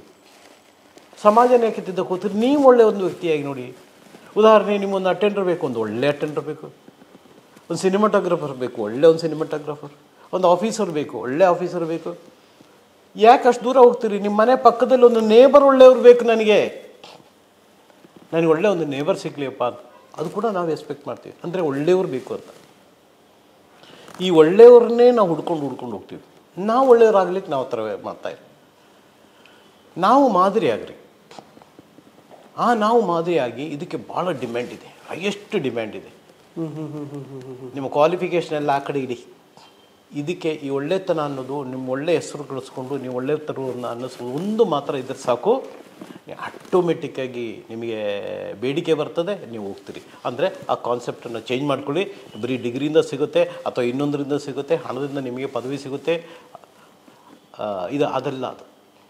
ಸಮಾಜನ ಯಾಕೆ ತಿದ್ದ ಕೂತ್ರಿ, ನೀವು ಒಳ್ಳೆ ಒಂದು ವ್ಯಕ್ತಿಯಾಗಿ ನೋಡಿ. ಉದಾಹರಣೆ, ನಿಮ್ಮೊಂದು ಅಟೆಂಡರ್ ಬೇಕು, ಒಂದು ಒಳ್ಳೆ ಅಟೆಂಡರ್ ಬೇಕು. ಒಂದು ಸಿನಿಮಾಟೋಗ್ರಫರ್ ಬೇಕು, ಒಳ್ಳೆ ಒಂದು ಸಿನಿಮಾಟೋಗ್ರಫರ್. ಒಂದು ಆಫೀಸರ್ ಬೇಕು, ಒಳ್ಳೆ ಆಫೀಸರ್ ಬೇಕು. ಯಾಕೆ ಅಷ್ಟು ದೂರ ಹೋಗ್ತೀರಿ? ನಿಮ್ಮ ಮನೆ ಪಕ್ಕದಲ್ಲಿ ಒಂದು ನೇಬರ್ ಒಳ್ಳೆಯವ್ರು ಬೇಕು. ನನಗೆ ನನಗೆ ಒಳ್ಳೆ ಒಂದು ನೇಬರ್ ಸಿಗ್ಲಿಯಪ್ಪ ಅಂತ, ಅದು ಕೂಡ ನಾವು ಎಕ್ಸ್ಪೆಕ್ಟ್ ಮಾಡ್ತೀವಿ. ಅಂದರೆ ಒಳ್ಳೆಯವ್ರು ಬೇಕು ಅಂತ. ಈ ಒಳ್ಳೆಯವ್ರನ್ನೇ ನಾವು ಹುಡ್ಕೊಂಡು ಹುಡ್ಕೊಂಡು ಹೋಗ್ತೀವಿ. ನಾವು ಒಳ್ಳೆಯವರಾಗ್ಲಿಕ್ಕೆ ನಾವು ಥರ ಮಾಡ್ತಾಯಿಲ್ಲ. ನಾವು ಮಾದರಿ ಆಗ್ರಿ. ಆ ನಾವು ಮಾದರಿಯಾಗಿ ಇದಕ್ಕೆ ಭಾಳ ಡಿಮ್ಯಾಂಡ್ ಇದೆ, ಹೈಯೆಸ್ಟ್ ಡಿಮ್ಯಾಂಡ್ ಇದೆ. ನಿಮ್ಮ ಕ್ವಾಲಿಫಿಕೇಷನ್ ಎಲ್ಲ ಆ ಕಡೆ ಇಡಿ. ಇದಕ್ಕೆ ಈ ಒಳ್ಳೆತನ ಅನ್ನೋದು, ನಿಮ್ಮ ಒಳ್ಳೆ ಹೆಸರು ಗಳಿಸ್ಕೊಂಡು ನೀವು ಒಳ್ಳೆತನವನ್ನು ಅನ್ನಿಸ್ಕೊಂಡು ಒಂದು ಮಾತ್ರ ಇದ್ರೆ ಸಾಕು, ಆಟೋಮೆಟಿಕ್ಕಾಗಿ ನಿಮಗೆ ಬೇಡಿಕೆ ಬರ್ತದೆ, ನೀವು ಹೋಗ್ತೀರಿ. ಅಂದರೆ ಆ ಕಾನ್ಸೆಪ್ಟನ್ನು ಚೇಂಜ್ ಮಾಡ್ಕೊಳ್ಳಿ. ಬರೀ ಡಿಗ್ರಿಯಿಂದ ಸಿಗುತ್ತೆ ಅಥವಾ ಇನ್ನೊಂದರಿಂದ ಸಿಗುತ್ತೆ, ಹಣದಿಂದ ನಿಮಗೆ ಪದವಿ ಸಿಗುತ್ತೆ, ಇದು ಅದೆಲ್ಲ. ಅದು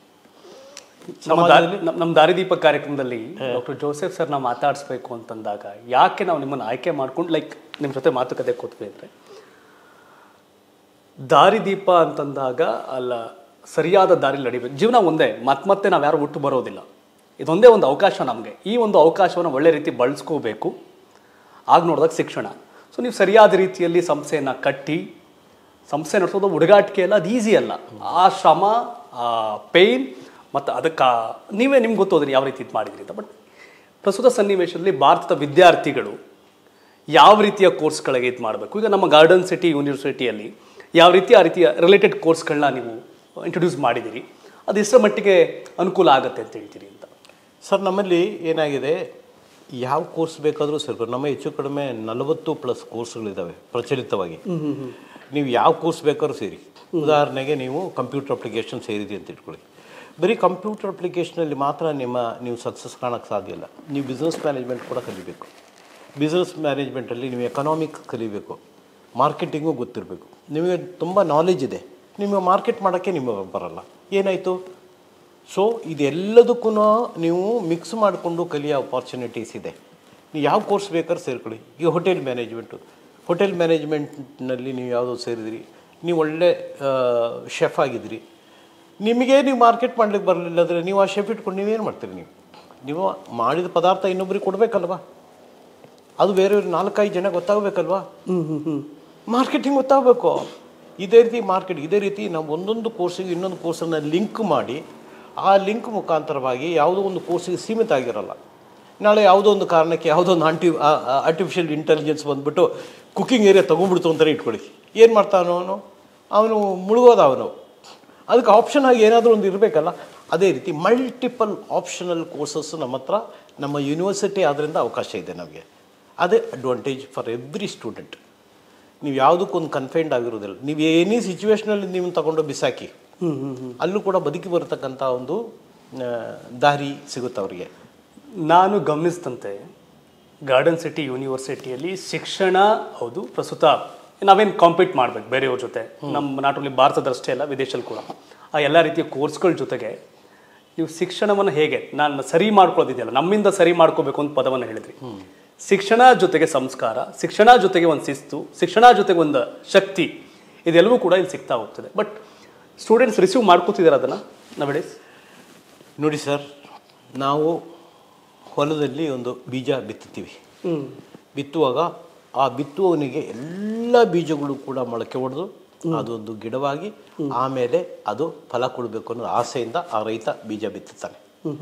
ನಮ್ಮ ದಾರಿ ನಮ್ಮ ದಾರಿದೀಪ ಕಾರ್ಯಕ್ರಮದಲ್ಲಿ ಡಾಕ್ಟರ್ ಜೋಸೆಫ್ ಸರ್ ನಾವು ಮಾತಾಡಿಸ್ಬೇಕು ಅಂತಂದಾಗ ಯಾಕೆ ನಾವು ನಿಮ್ಮನ್ನು ಆಯ್ಕೆ ಮಾಡ್ಕೊಂಡು ಲೈಕ್ ನಿಮ್ಮ ಜೊತೆ ಮಾತುಕತೆ ಕೂತ್ವಿ ಅಂದರೆ, ದಾರಿದೀಪ ಅಂತಂದಾಗ ಅಲ್ಲ, ಸರಿಯಾದ ದಾರಿಲಿ ನಡಿಬೇಕು. ಜೀವನ ಒಂದೇ, ಮತ್ತೆ ಮತ್ತೆ ನಾವು ಯಾರು ಹುಟ್ಟು ಬರೋದಿಲ್ಲ. ಇದೊಂದೇ ಒಂದು ಅವಕಾಶ ನಮಗೆ. ಈ ಒಂದು ಅವಕಾಶವನ್ನು ಒಳ್ಳೆ ರೀತಿ ಬಳಸ್ಕೋಬೇಕು. ಆಗ ನೋಡಿದಾಗ ಶಿಕ್ಷಣ. ಸೊ ನೀವು ಸರಿಯಾದ ರೀತಿಯಲ್ಲಿ ಸಂಸ್ಥೆಯನ್ನು ಕಟ್ಟಿ ಸಂಸ್ಥೆ ನಡೆಸೋದು ಹುಡುಗಾಟಿಕೆ ಅಲ್ಲ, ಅದು ಈಸಿ ಅಲ್ಲ. ಆ ಶ್ರಮ, ಆ ಪೇಯ್ನ್ ಮತ್ತು ಅದಕ್ಕೆ ನೀವೇ ನಿಮ್ಗೆ ಗೊತ್ತೋದ್ರಿ ಯಾವ ರೀತಿ ಇದು ಮಾಡಿದ್ರಿ ಅಂತ. ಬಟ್ ಪ್ರಸ್ತುತ ಸನ್ನಿವೇಶದಲ್ಲಿ ಭಾರತದ ವಿದ್ಯಾರ್ಥಿಗಳು ಯಾವ ರೀತಿಯ ಕೋರ್ಸ್ಗಳಿಗೆ ಇದು ಮಾಡಬೇಕು? ಈಗ ನಮ್ಮ ಗಾರ್ಡನ್ ಸಿಟಿ ಯೂನಿವರ್ಸಿಟಿಯಲ್ಲಿ ಯಾವ ರೀತಿ ಆ ರೀತಿಯ ರಿಲೇಟೆಡ್ ಕೋರ್ಸ್ಗಳನ್ನ ನೀವು ಇಂಟ್ರೊಡ್ಯೂಸ್ ಮಾಡಿದ್ದೀರಿ, ಅದು ಎಷ್ಟರ ಮಟ್ಟಿಗೆ ಅನುಕೂಲ ಆಗುತ್ತೆ ಅಂತ ಹೇಳ್ತೀರಿ ಅಂತ? ಸರ್, ನಮ್ಮಲ್ಲಿ ಏನಾಗಿದೆ, ಯಾವ ಕೋರ್ಸ್ ಬೇಕಾದರೂ ಸರ್, ನಮ್ಮ ಹೆಚ್ಚು ಕಡಿಮೆ ನಲವತ್ತು ಪ್ಲಸ್ ಕೋರ್ಸ್ಗಳಿದ್ದಾವೆ ಪ್ರಚಲಿತವಾಗಿ. ನೀವು ಯಾವ ಕೋರ್ಸ್ ಬೇಕಾದ್ರೂ ಸೇರಿ. ಉದಾಹರಣೆಗೆ ನೀವು ಕಂಪ್ಯೂಟರ್ ಅಪ್ಲಿಕೇಶನ್ ಸೇರಿದೆ ಅಂತ ಇಟ್ಕೊಳ್ಳಿ. ಬರೀ ಕಂಪ್ಯೂಟರ್ ಅಪ್ಲಿಕೇಶನಲ್ಲಿ ಮಾತ್ರ ನಿಮ್ಮ ನೀವು ಸಕ್ಸಸ್ ಕಾಣೋಕ್ಕೆ ಸಾಧ್ಯ ಇಲ್ಲ. ನೀವು ಬಿಸ್ನೆಸ್ ಮ್ಯಾನೇಜ್ಮೆಂಟ್ ಕೂಡ ಕಲಿಬೇಕು. ಬಿಸ್ನೆಸ್ ಮ್ಯಾನೇಜ್ಮೆಂಟಲ್ಲಿ ನೀವು ಎಕನಾಮಿಕ್ಸ್ ಕಲಿಬೇಕು, ಮಾರ್ಕೆಟಿಂಗು ಗೊತ್ತಿರಬೇಕು. ನಿಮಗೆ ತುಂಬ ನಾಲೆಜ್ ಇದೆ, ನಿಮಗೆ ಮಾರ್ಕೆಟ್ ಮಾಡೋಕ್ಕೆ ನಿಮಗೆ ಬರಲ್ಲ, ಏನಾಯಿತು? ಸೊ ಇದೆಲ್ಲದಕ್ಕೂ ನೀವು ಮಿಕ್ಸ್ ಮಾಡಿಕೊಂಡು ಕಲಿಯೋ ಅಪಾರ್ಚುನಿಟೀಸ್ ಇದೆ. ನೀವು ಯಾವ ಕೋರ್ಸ್ ಬೇಕಾದ್ರೂ ಸೇರ್ಕೊಳ್ಳಿ. ಈಗ ಹೋಟೆಲ್ ಮ್ಯಾನೇಜ್ಮೆಂಟು, ಹೋಟೆಲ್ ಮ್ಯಾನೇಜ್ಮೆಂಟ್ನಲ್ಲಿ ನೀವು ಯಾವುದೋ ಸೇರಿದಿರಿ, ನೀವು ಒಳ್ಳೆ ಶೆಫ್ ಆಗಿದ್ದೀರಿ, ನಿಮಗೆ ನೀವು ಮಾರ್ಕೆಟ್ ಮಾಡ್ಲಿಕ್ಕೆ ಬರಲಿಲ್ಲ ಅಂದರೆ ನೀವು ಆ ಶೆಫ್ ಇಟ್ಕೊಂಡು ನೀವೇನು ಮಾಡ್ತೀರಿ? ನೀವು ನೀವು ಮಾಡಿದ ಪದಾರ್ಥ ಇನ್ನೊಬ್ರಿಗೆ ಕೊಡಬೇಕಲ್ವಾ? ಅದು ಬೇರೆಯವ್ರಿಗೆ ನಾಲ್ಕೈದು ಜನ ಗೊತ್ತಾಗಬೇಕಲ್ವಾ? ಹ್ಞೂ ಹ್ಞೂ ಹ್ಞೂ ಮಾರ್ಕೆಟಿಂಗ್ ಗೊತ್ತಾಗಬೇಕು. ಇದೇ ರೀತಿ ಮಾರ್ಕೆಟ್, ಇದೇ ರೀತಿ ನಾವು ಒಂದೊಂದು ಕೋರ್ಸಿಗೆ ಇನ್ನೊಂದು ಕೋರ್ಸನ್ನು ಲಿಂಕ್ ಮಾಡಿ, ಆ ಲಿಂಕ್ ಮುಖಾಂತರವಾಗಿ ಯಾವುದೋ ಒಂದು ಕೋರ್ಸಿಗೆ ಸೀಮಿತ ಆಗಿರಲ್ಲ. ನಾಳೆ ಯಾವುದೋ ಒಂದು ಕಾರಣಕ್ಕೆ ಯಾವುದೋ ಒಂದು ಆಂಟಿ ಆರ್ಟಿಫಿಷಿಯಲ್ ಇಂಟೆಲಿಜೆನ್ಸ್ ಬಂದುಬಿಟ್ಟು ಕುಕ್ಕಿಂಗ್ ಏರಿಯಾ ತೊಗೊಂಡ್ಬಿಡ್ತು ಅಂತಾರೆ ಇಟ್ಕೊಳ್ಳಿ. ಏನು ಮಾಡ್ತಾನೋ ಅವನು ಅವನು ಮುಳುಗೋದ ಅವನು. ಅದಕ್ಕೆ ಆಪ್ಷನ್ ಆಗಿ ಏನಾದರೂ ಒಂದು ಇರಬೇಕಲ್ಲ. ಅದೇ ರೀತಿ ಮಲ್ಟಿಪಲ್ ಆಪ್ಷನಲ್ ಕೋರ್ಸಸ್ ನಮ್ಮ ಹತ್ರ, ನಮ್ಮ ಯೂನಿವರ್ಸಿಟಿ ಆದ್ದರಿಂದ ಅವಕಾಶ ಇದೆ ನಮಗೆ. ಅದೇ ಅಡ್ವಾಂಟೇಜ್ ಫಾರ್ ಎವ್ರಿ ಸ್ಟೂಡೆಂಟ್. ನೀವು ಯಾವುದಕ್ಕೊಂದು ಕನ್ಫೈನ್ಡ್ ಆಗಿರೋದಿಲ್ಲ. ನೀವು ಎನಿ ಸಿಚುವೇಷನಲ್ಲಿ ನೀವು ತಗೊಂಡು ಬಿಸಾಕಿ, ಅಲ್ಲೂ ಕೂಡ ಬದುಕಿ ಬರತಕ್ಕಂಥ ಒಂದು ದಾರಿ ಸಿಗುತ್ತೆ ಅವರಿಗೆ. ನಾನು ಗಮನಿಸಿದಂತೆ ಗಾರ್ಡನ್ ಸಿಟಿ ಯೂನಿವರ್ಸಿಟಿಯಲ್ಲಿ ಶಿಕ್ಷಣ ಹೌದು, ಪ್ರಸ್ತುತ ನಾವೇನು ಕಾಂಪೀಟ್ ಮಾಡಬೇಕು ಬೇರೆಯವ್ರ ಜೊತೆ, ನಮ್ಮ ನಾಟ್ ಓನ್ಲಿ ಭಾರತದಷ್ಟೇ ಅಲ್ಲ ವಿದೇಶದಲ್ಲಿ ಕೂಡ ಆ ಎಲ್ಲ ರೀತಿಯ ಕೋರ್ಸ್ಗಳ ಜೊತೆಗೆ ನೀವು ಶಿಕ್ಷಣವನ್ನು ಹೇಗೆ ನಾನು ಸರಿ ಮಾಡ್ಕೊಳ್ಳೋದಿದೆಯಲ್ಲ, ನಮ್ಮಿಂದ ಸರಿ ಮಾಡ್ಕೋಬೇಕು ಅಂತ ಪದವನ್ನು ಹೇಳಿದ್ರಿ. ಶಿಕ್ಷಣ ಜೊತೆಗೆ ಸಂಸ್ಕಾರ, ಶಿಕ್ಷಣ ಜೊತೆಗೆ ಒಂದು ಶಿಸ್ತು, ಶಿಕ್ಷಣ ಜೊತೆಗೆ ಒಂದು ಶಕ್ತಿ, ಇದೆಲ್ಲವೂ ಕೂಡ ಇಲ್ಲಿ ಸಿಗ್ತಾ ಹೋಗ್ತದೆ. ಬಟ್ ಸ್ಟೂಡೆಂಟ್ಸ್ ರಿಸೀವ್ ಮಾಡ್ಕೋತಿದ್ದಾರೆ ಅದನ್ನು ನವೆಡೇಸ್? ನೋಡಿ ಸರ್, ನಾವು ಹೊಲದಲ್ಲಿ ಒಂದು ಬೀಜ ಬಿತ್ತುತ್ತೀವಿ. ಬಿತ್ತುವಾಗ ಆ ಬಿತ್ತುವವನಿಗೆ ಎಲ್ಲ ಬೀಜಗಳು ಕೂಡ ಮೊಳಕೆ ಹೊಡೆದು ಅದೊಂದು ಗಿಡವಾಗಿ ಆಮೇಲೆ ಅದು ಫಲ ಕೊಡಬೇಕು ಅನ್ನೋ ಆಸೆಯಿಂದ ಆ ರೈತ ಬೀಜ ಬಿತ್ತುತ್ತಾನೆ.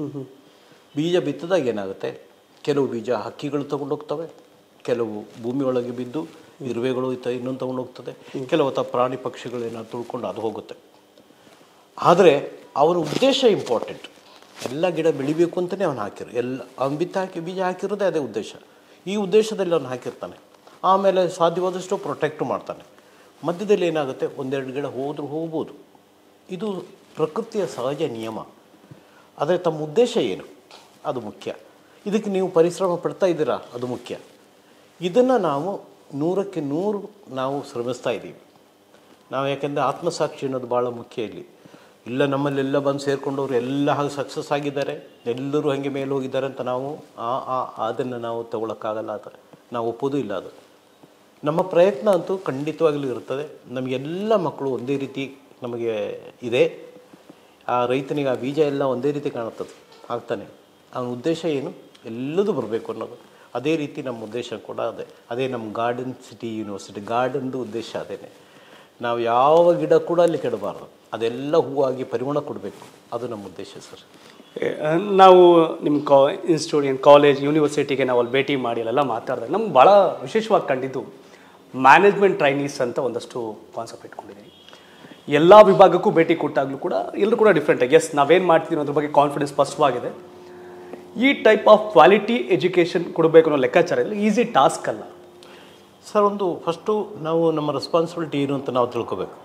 ಬೀಜ ಬಿತ್ತಿದಾಗ ಏನಾಗುತ್ತೆ, ಕೆಲವು ಬೀಜ ಹಕ್ಕಿಗಳು ತಗೊಂಡೋಗ್ತವೆ, ಕೆಲವು ಭೂಮಿಯೊಳಗೆ ಬಿದ್ದು ಇರುವೆಗಳು ಇತ್ತ ಇನ್ನೊಂದು ತೊಗೊಂಡೋಗ್ತದೆ, ಕೆಲವು ಅಥವಾ ಪ್ರಾಣಿ ಪಕ್ಷಿಗಳು ಏನಾದ್ರು ತುಳ್ಕೊಂಡು ಅದು ಹೋಗುತ್ತೆ. ಆದರೆ ಅವನ ಉದ್ದೇಶ ಇಂಪಾರ್ಟೆಂಟ್. ಎಲ್ಲ ಗಿಡ ಬೆಳಿಬೇಕು ಅಂತಲೇ ಅವನು ಹಾಕಿರೋ, ಎಲ್ಲ ಅವ್ನು ಬಿತ್ತು ಹಾಕಿ ಬೀಜ ಹಾಕಿರೋದೇ ಅದೇ ಉದ್ದೇಶ. ಈ ಉದ್ದೇಶದಲ್ಲಿ ಅವನು ಹಾಕಿರ್ತಾನೆ. ಆಮೇಲೆ ಸಾಧ್ಯವಾದಷ್ಟು ಪ್ರೊಟೆಕ್ಟು ಮಾಡ್ತಾನೆ. ಮಧ್ಯದಲ್ಲಿ ಏನಾಗುತ್ತೆ, ಒಂದೆರಡು ಗಿಡ ಹೋದರೂ ಹೋಗ್ಬೋದು. ಇದು ಪ್ರಕೃತಿಯ ಸಹಜ ನಿಯಮ. ಆದರೆ ತಮ್ಮ ಉದ್ದೇಶ ಏನು ಅದು ಮುಖ್ಯ. ಇದಕ್ಕೆ ನೀವು ಪರಿಶ್ರಮ ಪಡ್ತಾ ಇದ್ದೀರಾ ಅದು ಮುಖ್ಯ. ಇದನ್ನು ನಾವು ನೂರಕ್ಕೆ ನೂರು ನಾವು ಶ್ರಮಿಸ್ತಾ ಇದ್ದೀವಿ ನಾವು. ಯಾಕೆಂದರೆ ಆತ್ಮಸಾಕ್ಷಿ ಅನ್ನೋದು ಭಾಳ ಮುಖ್ಯ ಇಲ್ಲಿ. ಇಲ್ಲ ನಮ್ಮಲ್ಲೆಲ್ಲ ಬಂದು ಸೇರಿಕೊಂಡವ್ರು ಎಲ್ಲ ಹಾಗೆ ಸಕ್ಸಸ್ ಆಗಿದ್ದಾರೆ, ಎಲ್ಲರೂ ಹಾಗೆ ಮೇಲೆ ಹೋಗಿದ್ದಾರೆ ಅಂತ ನಾವು ಆ ಆ ಅದನ್ನು ನಾವು ತಗೊಳಕ್ಕಾಗಲ್ಲ. ಅದು ನಾವು ಒಪ್ಪೋದು ಇಲ್ಲ. ಅದು ನಮ್ಮ ಪ್ರಯತ್ನ ಅಂತೂ ಖಂಡಿತವಾಗಲೂ ಇರ್ತದೆ. ನಮಗೆಲ್ಲ ಮಕ್ಕಳು ಒಂದೇ ರೀತಿ ನಮಗೆ ಇದೆ. ಆ ರೈತನಿಗೆ ಆ ಬೀಜ ಎಲ್ಲ ಒಂದೇ ರೀತಿ ಕಾಣುತ್ತದೆ ಆಗ್ತಾನೆ. ಅವನ ಉದ್ದೇಶ ಏನು, ಎಲ್ಲದೂ ಬರಬೇಕು ಅನ್ನೋದು. ಅದೇ ರೀತಿ ನಮ್ಮ ಉದ್ದೇಶ ಕೂಡ ಅದೇ. ಅದೇ ನಮ್ಮ ಗಾರ್ಡನ್ ಸಿಟಿ ಯೂನಿವರ್ಸಿಟಿ ಗಾರ್ಡನ್ದು ಉದ್ದೇಶ ಅದೇನೆ. ನಾವು ಯಾವ ಗಿಡ ಕೂಡ ಅಲ್ಲಿ ಕೆಡಬಾರ್ದು, ಅದೆಲ್ಲ ಹೂವಾಗಿ ಪರಿಮಳ ಕೊಡಬೇಕು. ಅದು ನಮ್ಮ ಉದ್ದೇಶ ಸರ್. ನಾವು ನಿಮ್ಮ ಕಾ ಇನ್ಸ್ಟಿಟ್ಯೂಟ್ ಕಾಲೇಜ್ ಯೂನಿವರ್ಸಿಟಿಗೆ ನಾವು ಅಲ್ಲಿ ಭೇಟಿ ಮಾಡಿ ಅಲ್ಲೆಲ್ಲ ಮಾತಾಡಿದಾಗ ನಮ್ಗೆ ಭಾಳ ವಿಶೇಷವಾಗಿ ಕಂಡಿದ್ದು ಮ್ಯಾನೇಜ್ಮೆಂಟ್ ಟ್ರೈನೀಸ್ ಅಂತ ಒಂದಷ್ಟು ಕಾನ್ಸೆಪ್ಟ್ ಇಟ್ಕೊಂಡಿದ್ದೀವಿ. ಎಲ್ಲ ವಿಭಾಗಕ್ಕೂ ಭೇಟಿ ಕೊಟ್ಟಾಗಲೂ ಕೂಡ ಎಲ್ಲರೂ ಕೂಡ ಡಿಫ್ರೆಂಟಾಗಿ ಎಸ್ ನಾವೇನು ಮಾಡ್ತೀವಿ ಅನ್ನೋದ್ರ ಬಗ್ಗೆ ಕಾನ್ಫಿಡೆನ್ಸ್ ಸ್ಪಷ್ಟವಾಗಿದೆ. ಈ ಟೈಪ್ ಆಫ್ ಕ್ವಾಲಿಟಿ ಎಜುಕೇಷನ್ ಕೊಡಬೇಕು ಅನ್ನೋ ಲೆಕ್ಕಾಚಾರದಲ್ಲಿ ಈಸಿ ಟಾಸ್ಕ್ ಅಲ್ಲ ಸರ್. ಒಂದು ಫಸ್ಟು ನಾವು ನಮ್ಮ ರೆಸ್ಪಾನ್ಸಿಬಿಲಿಟಿ ಏನು ಅಂತ ನಾವು ತಿಳ್ಕೊಬೇಕು.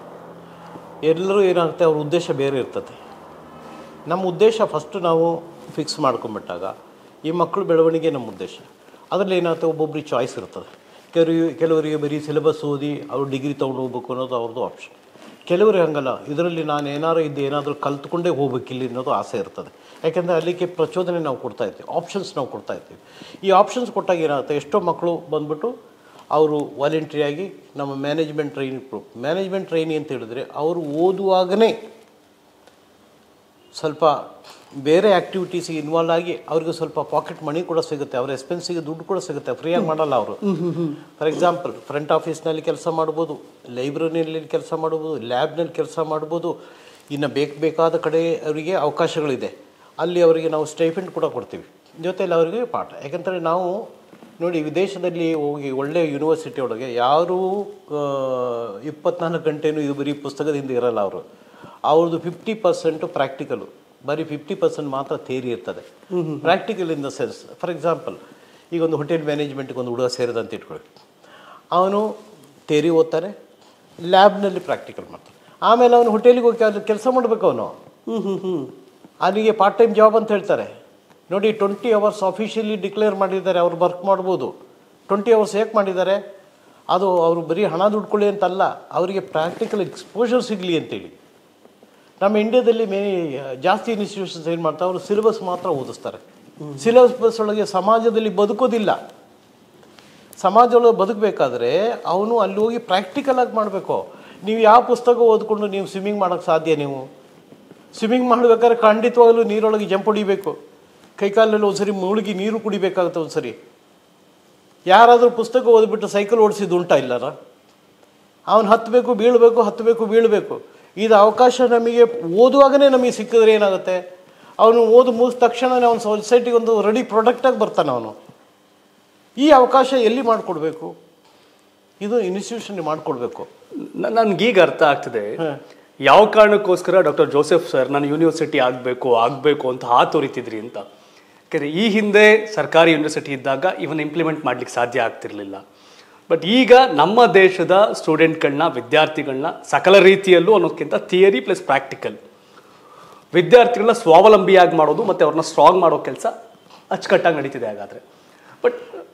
ಎಲ್ಲರೂ ಏನಾಗುತ್ತೆ, ಅವ್ರ ಉದ್ದೇಶ ಬೇರೆ ಇರ್ತದೆ. ನಮ್ಮ ಉದ್ದೇಶ ಫಸ್ಟು ನಾವು ಫಿಕ್ಸ್ ಮಾಡ್ಕೊಂಬಿಟ್ಟಾಗ ಈ ಮಕ್ಕಳು ಬೆಳವಣಿಗೆ ನಮ್ಮ ಉದ್ದೇಶ. ಅದರಲ್ಲಿ ಏನಾಗುತ್ತೆ, ಒಬ್ಬೊಬ್ರಿಗೆ ಚಾಯ್ಸ್ ಇರ್ತದೆ. ಕೆಲವರಿಗೆ ಕೆಲವರಿಗೆ ಬರೀ ಸಿಲೆಬಸ್ ಓದಿ ಅವ್ರು ಡಿಗ್ರಿ ತೊಗೊಂಡು ಹೋಗ್ಬೇಕು ಅನ್ನೋದು ಅವ್ರದ್ದು ಆಪ್ಷನ್. ಕೆಲವರಿಗೆ ಹಂಗಲ್ಲ, ಇದರಲ್ಲಿ ನಾನು ಏನಾರು ಇದ್ದು ಏನಾದರೂ ಕಲ್ತ್ಕೊಂಡೇ ಹೋಗ್ಬೇಕಿಲ್ಲ ಅನ್ನೋದು ಆಸೆ ಇರ್ತದೆ. ಯಾಕೆಂದರೆ ಅಲ್ಲಿಗೆ ಪ್ರಚೋದನೆ ನಾವು ಕೊಡ್ತಾ ಇರ್ತೀವಿ, ಆಪ್ಷನ್ಸ್ ನಾವು ಕೊಡ್ತಾ ಇರ್ತೀವಿ. ಈ ಆಪ್ಷನ್ಸ್ ಕೊಟ್ಟಾಗ ಏನಾಗುತ್ತೆ, ಎಷ್ಟೋ ಮಕ್ಕಳು ಬಂದ್ಬಿಟ್ಟು ಅವರು ವಾಲಂಟ್ರಿಯಾಗಿ ನಮ್ಮ management training pro management training ಅಂತ ಹೇಳಿದ್ರೆ ಅವರು ಓದುವಾಗಲೇ ಸ್ವಲ್ಪ ಬೇರೆ ಆ್ಯಕ್ಟಿವಿಟೀಸಿಗೆ ಇನ್ವಾಲ್ವ್ ಆಗಿ ಅವ್ರಿಗೆ ಸ್ವಲ್ಪ ಪಾಕೆಟ್ ಮನಿ ಕೂಡ ಸಿಗುತ್ತೆ, ಅವ್ರ ಎಕ್ಸ್ಪೆನ್ಸಿಗೆ ದುಡ್ಡು ಕೂಡ ಸಿಗುತ್ತೆ, ಫ್ರೀಯಾಗಿ ಮಾಡಲ್ಲ ಅವರು. ಫಾರ್ ಎಕ್ಸಾಂಪಲ್ ಫ್ರಂಟ್ ಆಫೀಸ್ನಲ್ಲಿ ಕೆಲಸ ಮಾಡ್ಬೋದು, ಲೈಬ್ರರಿನಲ್ಲಿ ಕೆಲಸ ಮಾಡ್ಬೋದು, ಲ್ಯಾಬ್ನಲ್ಲಿ ಕೆಲಸ ಮಾಡ್ಬೋದು. ಇನ್ನು ಬೇಕು ಬೇಕಾದ ಕಡೆ ಅವರಿಗೆ ಅವಕಾಶಗಳಿದೆ, ಅಲ್ಲಿ ಅವರಿಗೆ ನಾವು ಸ್ಟೈಫೆಂಡ್ ಕೂಡ ಕೊಡ್ತೀವಿ, ಜೊತೆಯಲ್ಲಿ ಅವರಿಗೆ ಪಾಠ. ಯಾಕೆಂದರೆ ನಾವು ನೋಡಿ ವಿದೇಶದಲ್ಲಿ ಹೋಗಿ ಒಳ್ಳೆಯ ಯೂನಿವರ್ಸಿಟಿ ಒಳಗೆ ಯಾರೂ ಇಪ್ಪತ್ನಾಲ್ಕು ಗಂಟೆನೂ ಇದು ಬರೀ ಪುಸ್ತಕದ ಹಿಂದೆ ಇರಲ್ಲ. ಅವರು ಅವ್ರದ್ದು ಫಿಫ್ಟಿ ಪರ್ಸೆಂಟು ಪ್ರಾಕ್ಟಿಕಲು, ಬರೀ ಫಿಫ್ಟಿ ಪರ್ಸೆಂಟ್ ಮಾತ್ರ ಥಿಯರಿ ಇರ್ತದೆ. Practical in the sense, for example ಈಗ ಒಂದು ಹೋಟೆಲ್ ಮ್ಯಾನೇಜ್ಮೆಂಟ್ಗೆ ಒಂದು ಹುಡುಗ ಸೇರಿದಂತ ಇಟ್ಕೊಳ್ಳಿ, ಅವನು ಥಿಯರಿ ಓದ್ತಾನೆ, ಲ್ಯಾಬ್ನಲ್ಲಿ ಪ್ರಾಕ್ಟಿಕಲ್ ಮಾಡ್ತಾನೆ. ಆಮೇಲೆ ಅವನು ಹೋಟೆಲಿಗೆ ಹೋಗಿ ಅಲ್ಲಿ ಕೆಲಸ ಮಾಡಬೇಕು. ಅವನು ಅವನಿಗೆ ಪಾರ್ಟ್ ಟೈಮ್ ಜಾಬ್ ಅಂತ ಹೇಳ್ತಾರೆ. ನೋಡಿ, ಟ್ವೆಂಟಿ ಅವರ್ಸ್ ಅಫಿಷಿಯಲಿ ಡಿಕ್ಲೇರ್ ಮಾಡಿದ್ದಾರೆ, ಅವ್ರು ವರ್ಕ್ ಮಾಡ್ಬೋದು. ಟ್ವೆಂಟಿ ಅವರ್ಸ್ ಹೇಗೆ ಮಾಡಿದ್ದಾರೆ, ಅದು ಅವರು ಬರೀ ಹಣ ದುಡ್ಕೊಳ್ಳಿ ಅಂತಲ್ಲ, ಅವರಿಗೆ ಪ್ರಾಕ್ಟಿಕಲ್ ಎಕ್ಸ್ಪೋಜರ್ ಸಿಗಲಿ ಅಂತೇಳಿ. ನಮ್ಮ ಇಂಡಿಯಾದಲ್ಲಿ ಮೇ ಜಾಸ್ತಿ ಇನ್ಸ್ಟಿಟ್ಯೂಷನ್ಸ್ ಏನು ಮಾಡ್ತಾರೆ, ಅವರು ಸಿಲೆಬಸ್ ಮಾತ್ರ ಓದಿಸ್ತಾರೆ. ಸಿಲೆಬಸ್ ಒಳಗೆ ಸಮಾಜದಲ್ಲಿ ಬದುಕೋದಿಲ್ಲ. ಸಮಾಜದೊಳಗೆ ಬದುಕಬೇಕಾದ್ರೆ ಅವನು ಅಲ್ಲಿ ಹೋಗಿ ಪ್ರಾಕ್ಟಿಕಲಾಗಿ ಮಾಡಬೇಕು. ನೀವು ಯಾವ ಪುಸ್ತಕ ಓದ್ಕೊಂಡು ನೀವು ಸ್ವಿಮ್ಮಿಂಗ್ ಮಾಡೋಕ್ಕೆ ಸಾಧ್ಯ? ನೀವು ಸ್ವಿಮ್ಮಿಂಗ್ ಮಾಡಬೇಕಾದ್ರೆ ಖಂಡಿತವಾಗಲೂ ನೀರೊಳಗೆ ಜಂಪ್ ಹೊಡಿಬೇಕು, ಕೈಕಾಲಲ್ಲಿ ಒಂದ್ಸರಿ ಮುಳುಗಿ ನೀರು ಕುಡಿಬೇಕಾಗುತ್ತೆ. ಒಂದು ಸರಿ ಯಾರಾದರೂ ಪುಸ್ತಕ ಓದ್ಬಿಟ್ಟು ಸೈಕಲ್ ಓಡಿಸಿದ್ದು ಉಂಟಾ? ಇಲ್ಲರ. ಅವನು ಹತ್ತಬೇಕು ಬೀಳಬೇಕು, ಹತ್ತಬೇಕು ಬೀಳಬೇಕು. ಇದು ಅವಕಾಶ ನಮಗೆ ಓದುವಾಗಲೇ ನಮಗೆ ಸಿಕ್ಕಿದ್ರೆ ಏನಾಗುತ್ತೆ, ಅವನು ಓದು ಮುಗಿದ ತಕ್ಷಣ ಅವನು ಸೊಸೈಟಿಗೆ ಒಂದು ರೆಡಿ ಪ್ರಾಡಕ್ಟಾಗಿ ಬರ್ತಾನೆ ಅವನು. ಈ ಅವಕಾಶ ಎಲ್ಲಿ ಮಾಡಿಕೊಡ್ಬೇಕು? ಇದು ಇನ್ಸ್ಟಿಟ್ಯೂಷನ್ ಮಾಡಿಕೊಡ್ಬೇಕು. ನನಗೀಗ ಅರ್ಥ ಆಗ್ತದೆ ಯಾವ ಕಾರಣಕ್ಕೋಸ್ಕರ ಡಾಕ್ಟರ್ ಜೋಸೆಫ್ ಸರ್ ನಾನು ಯೂನಿವರ್ಸಿಟಿ ಆಗಬೇಕು ಆಗಬೇಕು ಅಂತ ಹಾತೊರಿತಿದ್ರಿ ಅಂತ. ಯಾಕೆಂದರೆ ಈ ಹಿಂದೆ ಸರ್ಕಾರಿ ಯೂನಿವರ್ಸಿಟಿ ಇದ್ದಾಗ ಇವನ್ನ ಇಂಪ್ಲಿಮೆಂಟ್ ಮಾಡ್ಲಿಕ್ಕೆ ಸಾಧ್ಯ ಆಗ್ತಿರ್ಲಿಲ್ಲ. ಬಟ್ ಈಗ ನಮ್ಮ ದೇಶದ ಸ್ಟೂಡೆಂಟ್ಗಳನ್ನ ವಿದ್ಯಾರ್ಥಿಗಳನ್ನ ಸಕಲ ರೀತಿಯಲ್ಲೂ ಅನ್ನೋದಕ್ಕಿಂತ ಥಿಯರಿ ಪ್ಲಸ್ ಪ್ರಾಕ್ಟಿಕಲ್ ವಿದ್ಯಾರ್ಥಿಗಳನ್ನ ಸ್ವಾವಲಂಬಿಯಾಗಿ ಮಾಡೋದು ಮತ್ತು ಅವ್ರನ್ನ ಸ್ಟ್ರಾಂಗ್ ಮಾಡೋ ಕೆಲಸ ಅಚ್ಚುಕಟ್ಟಾಗಿ ನಡೀತಿದೆ. ಹಾಗಾದರೆ ಬಟ್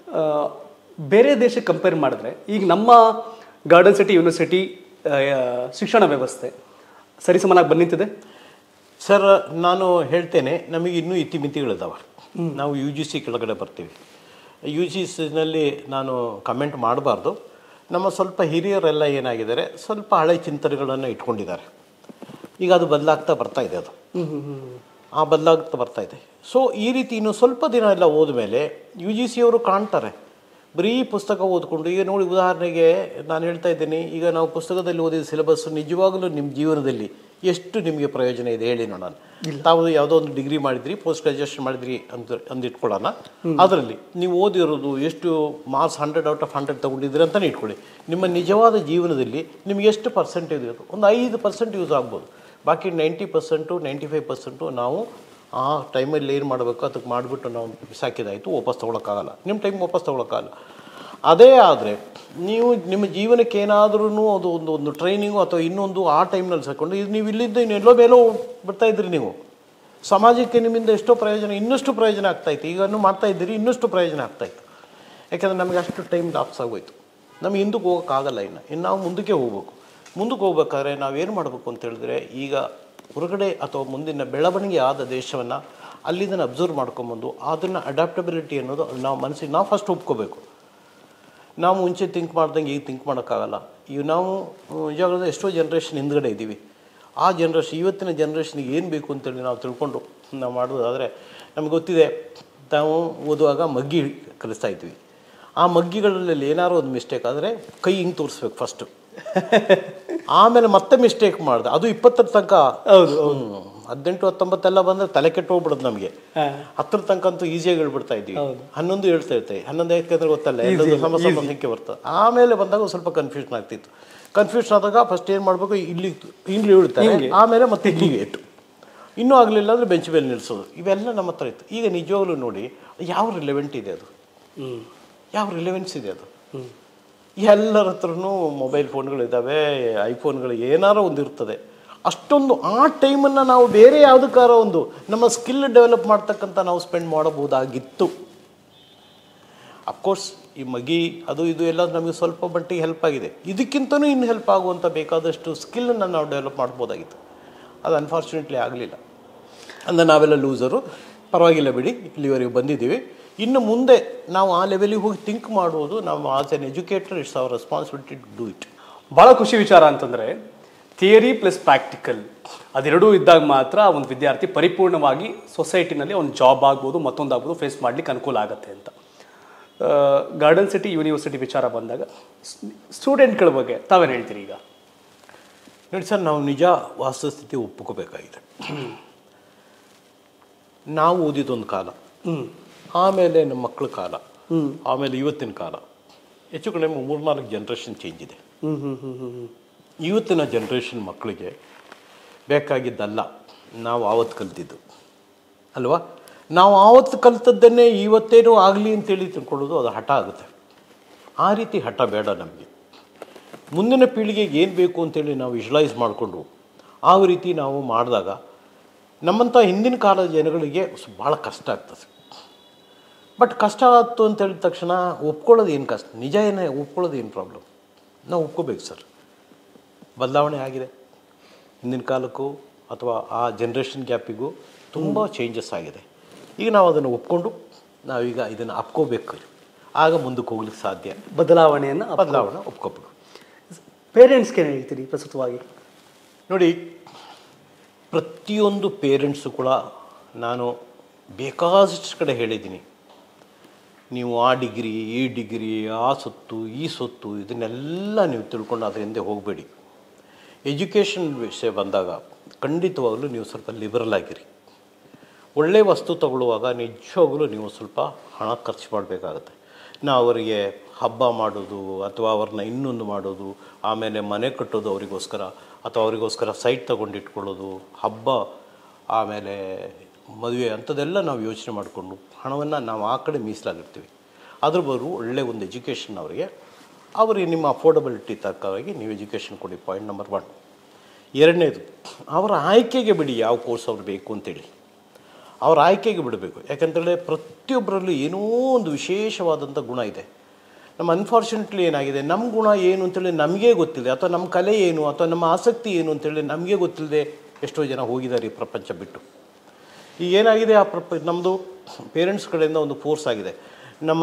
ಬೇರೆ ದೇಶಕ್ಕೆ ಕಂಪೇರ್ ಮಾಡಿದ್ರೆ ಈಗ ನಮ್ಮ ಗಾರ್ಡನ್ ಸಿಟಿ ಯೂನಿವರ್ಸಿಟಿ ಶಿಕ್ಷಣ ವ್ಯವಸ್ಥೆ ಸರಿಸಮನಾಗಿ ಬಂದಿದೆ ಸರ್. ನಾನು ಹೇಳ್ತೇನೆ, ನಮಗೆ ಇನ್ನೂ ಇತಿಮಿತಿಗಳಿದ್ದಾವೆ. ನಾವು ಯು ಜಿ ಸಿ ಕೆಳಗಡೆ ಬರ್ತೀವಿ. ಯು ಜಿ ಸಿನಲ್ಲಿ ನಾನು ಕಮೆಂಟ್ ಮಾಡಬಾರ್ದು. ನಮ್ಮ ಸ್ವಲ್ಪ ಹಿರಿಯರೆಲ್ಲ ಏನಾಗಿದ್ದಾರೆ, ಸ್ವಲ್ಪ ಹಳೆ ಚಿಂತನೆಗಳನ್ನು ಇಟ್ಕೊಂಡಿದ್ದಾರೆ. ಈಗ ಅದು ಬದಲಾಗ್ತಾ ಬರ್ತಾ ಇದೆ. ಅದು ಆ ಬದಲಾಗ್ತಾ ಬರ್ತಾ ಇದೆ. ಸೊ ಈ ರೀತಿ ಇನ್ನು ಸ್ವಲ್ಪ ದಿನ ಎಲ್ಲ ಹೋದ್ಮೇಲೆ ಯು ಜಿ ಸಿಯವರು ಕಾಣ್ತಾರೆ, ಬರೀ ಪುಸ್ತಕ ಓದ್ಕೊಂಡು ಈಗ ನೋಡಿ ಉದಾಹರಣೆಗೆ ನಾನು ಹೇಳ್ತಾ ಇದ್ದೀನಿ, ಈಗ ನಾವು ಪುಸ್ತಕದಲ್ಲಿ ಓದಿದ ಸಿಲೆಬಸ್ಸು ನಿಜವಾಗಲೂ ನಿಮ್ಮ ಜೀವನದಲ್ಲಿ ಎಷ್ಟು ನಿಮಗೆ ಪ್ರಯೋಜನ ಇದೆ ಹೇಳಿ ನೋಡೋಣ. ತಾವು ಯಾವುದೋ ಒಂದು ಡಿಗ್ರಿ ಮಾಡಿದ್ರಿ, ಪೋಸ್ಟ್ ಗ್ರಾಜುಯೇಷನ್ ಮಾಡಿದ್ರಿ ಅಂತ ಅಂದಿಟ್ಕೊಳ್ಳೋಣ. ಅದರಲ್ಲಿ ನೀವು ಓದಿರೋದು ಎಷ್ಟು marks hundred out of hundred ತೊಗೊಂಡಿದ್ದೀರಿ ಅಂತಲೇ ಇಟ್ಕೊಳ್ಳಿ. ನಿಮ್ಮ ನಿಜವಾದ ಜೀವನದಲ್ಲಿ ನಿಮ್ಗೆ ಎಷ್ಟು ಪರ್ಸೆಂಟೇಜ್ ಇರೋದು? ಒಂದು ಐದು ಪರ್ಸೆಂಟ್ ಯೂಸ್ ಆಗ್ಬೋದು. ಬಾಕಿ ninety percent ninety five percent ನಾವು ಆ ಟೈಮಲ್ಲಿ ಏನು ಮಾಡಬೇಕು ಅದಕ್ಕೆ ಮಾಡಿಬಿಟ್ಟು ನಾವು ಬಿಸಾಕಿದಾಯಿತು, ವಾಪಸ್ ತೊಗೊಳಕ್ಕಾಗಲ್ಲ. ನಿಮ್ಮ ಟೈಮ್ ವಾಪಸ್ ತೊಗೊಳಕ್ಕಾಗಲ್ಲ. ಅದೇ ಆದರೆ ನೀವು ನಿಮ್ಮ ಜೀವನಕ್ಕೆ ಏನಾದ್ರೂ ಅದು ಒಂದು ಒಂದು ಟ್ರೈನಿಂಗು ಅಥವಾ ಇನ್ನೊಂದು ಆ ಟೈಮ್ನಲ್ಲಿ ಸಾಕೊಂಡು ಇದು ನೀವು ಇಲ್ಲಿದ್ದು ಇನ್ನೆಲ್ಲೋ ಬೇಲೋ ಬರ್ತಾಯಿದ್ರಿ, ನೀವು ಸಮಾಜಕ್ಕೆ ನಿಮ್ಮಿಂದ ಎಷ್ಟೋ ಪ್ರಯೋಜನ, ಇನ್ನಷ್ಟು ಪ್ರಯೋಜನ ಆಗ್ತಾಯಿತ್ತು. ಈಗನ್ನು ಮಾಡ್ತಾಯಿದ್ದೀರಿ, ಇನ್ನಷ್ಟು ಪ್ರಯೋಜನ ಆಗ್ತಾಯಿತ್ತು. ಯಾಕೆಂದರೆ ನಮಗೆ ಅಷ್ಟು ಟೈಮ್ ಲಾಪ್ಸ್ ಆಗೋಯ್ತು. ನಮಗೆ ಹಿಂದಕ್ಕೆ ಹೋಗೋಕ್ಕಾಗಲ್ಲ. ಇನ್ನು ಇನ್ನು ನಾವು ಮುಂದಕ್ಕೆ ಹೋಗ್ಬೇಕು. ಮುಂದಕ್ಕೆ ಹೋಗ್ಬೇಕಾದ್ರೆ ನಾವೇನು ಮಾಡಬೇಕು ಅಂತ ಹೇಳಿದ್ರೆ, ಈಗ ಹೊರಗಡೆ ಅಥವಾ ಮುಂದಿನ ಬೆಳವಣಿಗೆ ಆದ ದೇಶವನ್ನು ಅಲ್ಲಿಂದ ಅಬ್ಸರ್ವ್ ಮಾಡ್ಕೊಂಬಂದು ಅದನ್ನು ಅಡ್ಯಾಪ್ಟಬಿಲಿಟಿ ಅನ್ನೋದು ನಾವು ಮನಸ್ಸಿಗೆ ನಾವು ಫಸ್ಟ್ ಒಪ್ಕೋಬೇಕು. ನಾವು ಮುಂಚೆ ಥಿಂಕ್ ಮಾಡ್ದಂಗೆ ಈಗ ಥಿಂಕ್ ಮಾಡೋಕ್ಕಾಗಲ್ಲ. ಈಗ ನಾವು ನಿಜವಾಗ್ಲೂ ಎಷ್ಟೋ ಜನ್ರೇಷನ್ ಹಿಂದ್ಗಡೆ ಇದ್ದೀವಿ. ಆ ಜನ್ರೇಷನ್ ಇವತ್ತಿನ ಜನ್ರೇಷನ್ಗೆ ಏನು ಬೇಕು ಅಂತೇಳಿ ನಾವು ತಿಳ್ಕೊಂಡು ನಾವು ಮಾಡೋದಾದರೆ, ನಮ್ಗೆ ಗೊತ್ತಿದೆ, ನಾವು ಓದುವಾಗ ಮಗ್ಗಿ ಕಲಿಸ್ತಾ ಇದ್ವಿ. ಆ ಮಗ್ಗಿಗಳಲ್ಲಿ ಏನಾದ್ರು ಒಂದು ಮಿಸ್ಟೇಕ್ ಆದರೆ ಕೈ ಹಿಂಗೆ ತೋರಿಸ್ಬೇಕು ಫಸ್ಟು, ಆಮೇಲೆ ಮತ್ತೆ ಮಿಸ್ಟೇಕ್ ಮಾಡಿದೆ. ಅದು ಇಪ್ಪತ್ತರ ತನಕ. ಹೌದು ಹದಿನೆಂಟು ಹತ್ತೊಂಬತ್ತೆಲ್ಲ ಬಂದರೆ ತಲೆ ಕೆಟ್ಟು ಹೋಗ್ಬಿಡೋದು ನಮಗೆ. ಹತ್ತರ ತನಕ ಅಂತೂ ಈಸಿಯಾಗಿ ಹೇಳ್ಬಿಡ್ತಾ ಇದ್ವಿ. ಹನ್ನೊಂದು ಹೇಳ್ತಾ ಇರ್ತೀವಿ. ಹನ್ನೊಂದು ಯಾಕಂದ್ರೆ ಗೊತ್ತಲ್ಲ, ಎಲ್ಲರೂ ಸಮ ಸಮ ಸಂಖ್ಯೆ ಬರ್ತದೆ. ಆಮೇಲೆ ಬಂದಾಗ ಸ್ವಲ್ಪ ಕನ್ಫ್ಯೂಷನ್ ಆಗ್ತಿತ್ತು. ಕನ್ಫ್ಯೂಷನ್ ಆದಾಗ ಫಸ್ಟ್ ಏನು ಮಾಡಬೇಕು, ಇಲ್ಲಿ ಇಲ್ಲಿ ಹೇಳ್ತಾರೆ, ಆಮೇಲೆ ಮತ್ತೆ ಇಲ್ಲಿಗೆ ಇಟ್ಟು ಇನ್ನೂ ಆಗಲಿಲ್ಲ ಅಂದರೆ ಬೆಂಚ್ ಮೇಲೆ ನಿಲ್ಲಿಸೋದು. ಇವೆಲ್ಲ ನಮ್ಮ ಹತ್ರ ಇತ್ತು. ಈಗ ನಿಜವಾಗ್ಲೂ ನೋಡಿ ಯಾವ ರಿಲೆವೆಂಟ್ ಇದೆ ಅದು, ಯಾವ ರಿಲೆವೆನ್ಸ್ ಇದೆ ಅದು. ಎಲ್ಲರ ಹತ್ರನೂ ಮೊಬೈಲ್ ಫೋನ್ಗಳಿದ್ದಾವೆ, ಐಫೋನ್ಗಳು ಏನಾರೋ ಒಂದು ಇರ್ತದೆ. ಅಷ್ಟೊಂದು ಆ ಟೈಮನ್ನು ನಾವು ಬೇರೆ ಯಾವುದಕ್ಕಾರ ಒಂದು ನಮ್ಮ ಸ್ಕಿಲ್ ಡೆವಲಪ್ ಮಾಡ್ತಕ್ಕಂಥ ನಾವು ಸ್ಪೆಂಡ್ ಮಾಡಬಹುದಾಗಿತ್ತು. ಅಫ್ಕೋರ್ಸ್ ಈ ಮಗಿ ಅದು ಇದು ಎಲ್ಲ ನಮಗೆ ಸ್ವಲ್ಪ ಮಟ್ಟಿಗೆ ಹೆಲ್ಪ್ ಆಗಿದೆ. ಇದಕ್ಕಿಂತಲೂ ಇನ್ನು ಹೆಲ್ಪ್ ಆಗುವಂಥ ಬೇಕಾದಷ್ಟು ಸ್ಕಿಲ್ಲನ್ನು ನಾವು ಡೆವಲಪ್ ಮಾಡ್ಬೋದಾಗಿತ್ತು. ಅದು ಅನ್ಫಾರ್ಚುನೇಟ್ಲಿ ಆಗಲಿಲ್ಲ. ಅಂದರೆ ನಾವೆಲ್ಲ ಲೂಸರು, ಪರವಾಗಿಲ್ಲ ಬಿಡಿ, ಇಲ್ಲಿವರೆಗೆ ಬಂದಿದ್ದೀವಿ. ಇನ್ನು ಮುಂದೆ ನಾವು ಆ ಲೆವೆಲಿಗೆ ಹೋಗಿ ಥಿಂಕ್ ಮಾಡುವುದು ನಾವು as an educator, it's our responsibility to do it. ಭಾಳ ಖುಷಿ ವಿಚಾರ ಅಂತಂದರೆ ಥಿಯರಿ ಪ್ಲಸ್ ಪ್ರಾಕ್ಟಿಕಲ್ ಅದೆರಡೂ ಇದ್ದಾಗ ಮಾತ್ರ ಒಂದು ವಿದ್ಯಾರ್ಥಿ ಪರಿಪೂರ್ಣವಾಗಿ ಸೊಸೈಟಿನಲ್ಲಿ ಒಂದು ಜಾಬ್ ಆಗ್ಬೋದು, ಮತ್ತೊಂದು ಆಗ್ಬೋದು ಫೇಸ್ ಮಾಡಲಿಕ್ಕೆ ಅನುಕೂಲ ಆಗುತ್ತೆ ಅಂತ. ಗಾರ್ಡನ್ ಸಿಟಿ ಯೂನಿವರ್ಸಿಟಿ ವಿಚಾರ ಬಂದಾಗ ಸ್ಟೂಡೆಂಟ್ಗಳ ಬಗ್ಗೆ ತಾವೇನು ಹೇಳ್ತೀರಿ? ಈಗ ನೋಡಿ ಸರ್, ನಾವು ನಿಜ ವಾಸ್ತುಸ್ಥಿತಿ ಒಪ್ಕೋಬೇಕಾಗಿದೆ. ನಾವು ಓದಿದೊಂದು ಕಾಲ, ಆಮೇಲೆ ನಮ್ಮ ಮಕ್ಕಳ ಕಾಲ, ಆಮೇಲೆ ಇವತ್ತಿನ ಕಾಲ, ಹೆಚ್ಚು ಕಡಿಮೆ ಮೂರ್ನಾಲ್ಕು ಜನ್ರೇಷನ್ ಚೇಂಜ್ ಇದೆ. ಇವತ್ತಿನ ಜನ್ರೇಷನ್ ಮಕ್ಕಳಿಗೆ ಬೇಕಾಗಿದ್ದಲ್ಲ ನಾವು ಆವತ್ತು ಕಲ್ತಿದ್ದು ಅಲ್ವಾ. ನಾವು ಆವತ್ತು ಕಲ್ತದ್ದನ್ನೇ ಇವತ್ತೇನೂ ಆಗಲಿ ಅಂತೇಳಿ ತಿಳ್ಕೊಳ್ಳೋದು ಅದು ಹಠ ಆಗುತ್ತೆ. ಆ ರೀತಿ ಹಠ ಬೇಡ ನಮಗೆ. ಮುಂದಿನ ಪೀಳಿಗೆಗೆ ಏನು ಬೇಕು ಅಂತೇಳಿ ನಾವು ವಿಜುವಲೈಸ್ ಮಾಡಿಕೊಂಡು ಆ ರೀತಿ ನಾವು ಮಾಡಿದಾಗ ನಮ್ಮಂಥ ಹಿಂದಿನ ಕಾಲದ ಜನಗಳಿಗೆ ಭಾಳ ಕಷ್ಟ ಆಗ್ತದೆ. ಬಟ್ ಕಷ್ಟ ಆಯ್ತು ಅಂತ ಹೇಳಿದ ತಕ್ಷಣ ಒಪ್ಕೊಳ್ಳೋದು ಏನು ಕಷ್ಟ, ನಿಜ ಏನೇ ಒಪ್ಕೊಳ್ಳೋದು ಏನು ಪ್ರಾಬ್ಲಮ್? ನಾವು ಒಪ್ಕೋಬೇಕು ಸರ್. ಬದಲಾವಣೆ ಆಗಿದೆ. ಹಿಂದಿನ ಕಾಲಕ್ಕೂ ಅಥವಾ ಆ ಜನ್ರೇಷನ್ ಗ್ಯಾಪಿಗೂ ತುಂಬ ಚೇಂಜಸ್ ಆಗಿದೆ. ಈಗ ನಾವು ಅದನ್ನು ಒಪ್ಕೊಂಡು ನಾವೀಗ ಇದನ್ನು ಅಪ್ಕೋಬೇಕು. ಆಗ ಮುಂದಕ್ಕೆ ಹೋಗ್ಲಿಕ್ಕೆ ಸಾಧ್ಯ. ಬದಲಾವಣೆಯನ್ನು ಬದಲಾವಣೆ ಒಪ್ಕೋಬೇಕು. ಪೇರೆಂಟ್ಸ್ಗೆ ಏನು ಹೇಳ್ತೀರಿ ಪ್ರಸ್ತುತವಾಗಿ? ನೋಡಿ, ಪ್ರತಿಯೊಂದು ಪೇರೆಂಟ್ಸು ಕೂಡ ನಾನು ಬೇಕಾದಷ್ಟು ಕಡೆ ಹೇಳಿದ್ದೀನಿ, ನೀವು ಆ ಡಿಗ್ರಿ ಈ ಡಿಗ್ರಿ ಆ ಸೊತ್ತು ಈ ಸೊತ್ತು ಇದನ್ನೆಲ್ಲ ನೀವು ತಿಳ್ಕೊಂಡು ಅದ್ರ ಹಿಂದೆ ಹೋಗಬೇಡಿ. ಎಜುಕೇಷನ್ ವಿಷಯ ಬಂದಾಗ ಖಂಡಿತವಾಗಲೂ ನೀವು ಸ್ವಲ್ಪ ಲಿಬರಲ್ ಆಗಿರಿ. ಒಳ್ಳೆಯ ವಸ್ತು ತಗೊಳ್ಳುವಾಗ ನಿಜವಾಗಲೂ ನೀವು ಸ್ವಲ್ಪ ಹಣ ಖರ್ಚು ಮಾಡಬೇಕಾಗತ್ತೆ. ನಾವು ಅವರಿಗೆ ಹಬ್ಬ ಮಾಡೋದು ಅಥವಾ ಅವ್ರನ್ನ ಇನ್ನೊಂದು ಮಾಡೋದು, ಆಮೇಲೆ ಮನೆ ಕಟ್ಟೋದು ಅವರಿಗೋಸ್ಕರ, ಅಥವಾ ಅವರಿಗೋಸ್ಕರ ಸೈಟ್ ತೊಗೊಂಡಿಟ್ಕೊಳ್ಳೋದು, ಹಬ್ಬ, ಆಮೇಲೆ ಮದುವೆ ಅಂಥದ್ದೆಲ್ಲ ನಾವು ಯೋಚನೆ ಮಾಡಿಕೊಂಡು ಹಣವನ್ನು ನಾವು ಆ ಕಡೆ ಮೀಸಲಾಗಿರ್ತೀವಿ. ಅದ್ರ ಬದಲು ಒಳ್ಳೆಯ ಒಂದು ಎಜುಕೇಷನ್ ಅವರಿಗೆ ಅವರಿಗೆ ನಿಮ್ಮ ಅಫೋರ್ಡಬಿಲಿಟಿ ತಕ್ಕವಾಗಿ ನೀವು ಎಜುಕೇಷನ್ ಕೊಡಿ. Point number one. ಎರಡನೇದು, ಅವರ ಆಯ್ಕೆಗೆ ಬಿಡಿ ಯಾವ ಕೋರ್ಸ್ ಅವ್ರು ಬೇಕು ಅಂತೇಳಿ. ಅವ್ರ ಆಯ್ಕೆಗೆ ಬಿಡಬೇಕು. ಯಾಕಂತೇಳಿ ಪ್ರತಿಯೊಬ್ಬರಲ್ಲೂ ಏನೋ ಒಂದು ವಿಶೇಷವಾದಂಥ ಗುಣ ಇದೆ. ನಮ್ಮ ಅನ್ಫಾರ್ಚುನೇಟ್ಲಿ ಏನಾಗಿದೆ, ನಮ್ಮ ಗುಣ ಏನು ಅಂತೇಳಿ ನಮಗೇ ಗೊತ್ತಿದೆ, ಅಥವಾ ನಮ್ಮ ಕಲೆ ಏನು ಅಥವಾ ನಮ್ಮ ಆಸಕ್ತಿ ಏನು ಅಂತೇಳಿ ನಮಗೇ ಗೊತ್ತಿಲ್ಲದೆ ಎಷ್ಟೋ ಜನ ಹೋಗಿದ್ದಾರೆ ಈ ಪ್ರಪಂಚ ಬಿಟ್ಟು. ಈಗ ಏನಾಗಿದೆ, ಆ ಪ್ರಪ ನಮ್ಮದು ಪೇರೆಂಟ್ಸ್ ಕಡೆಯಿಂದ ಒಂದು ಫೋರ್ಸ್ ಆಗಿದೆ. ನಮ್ಮ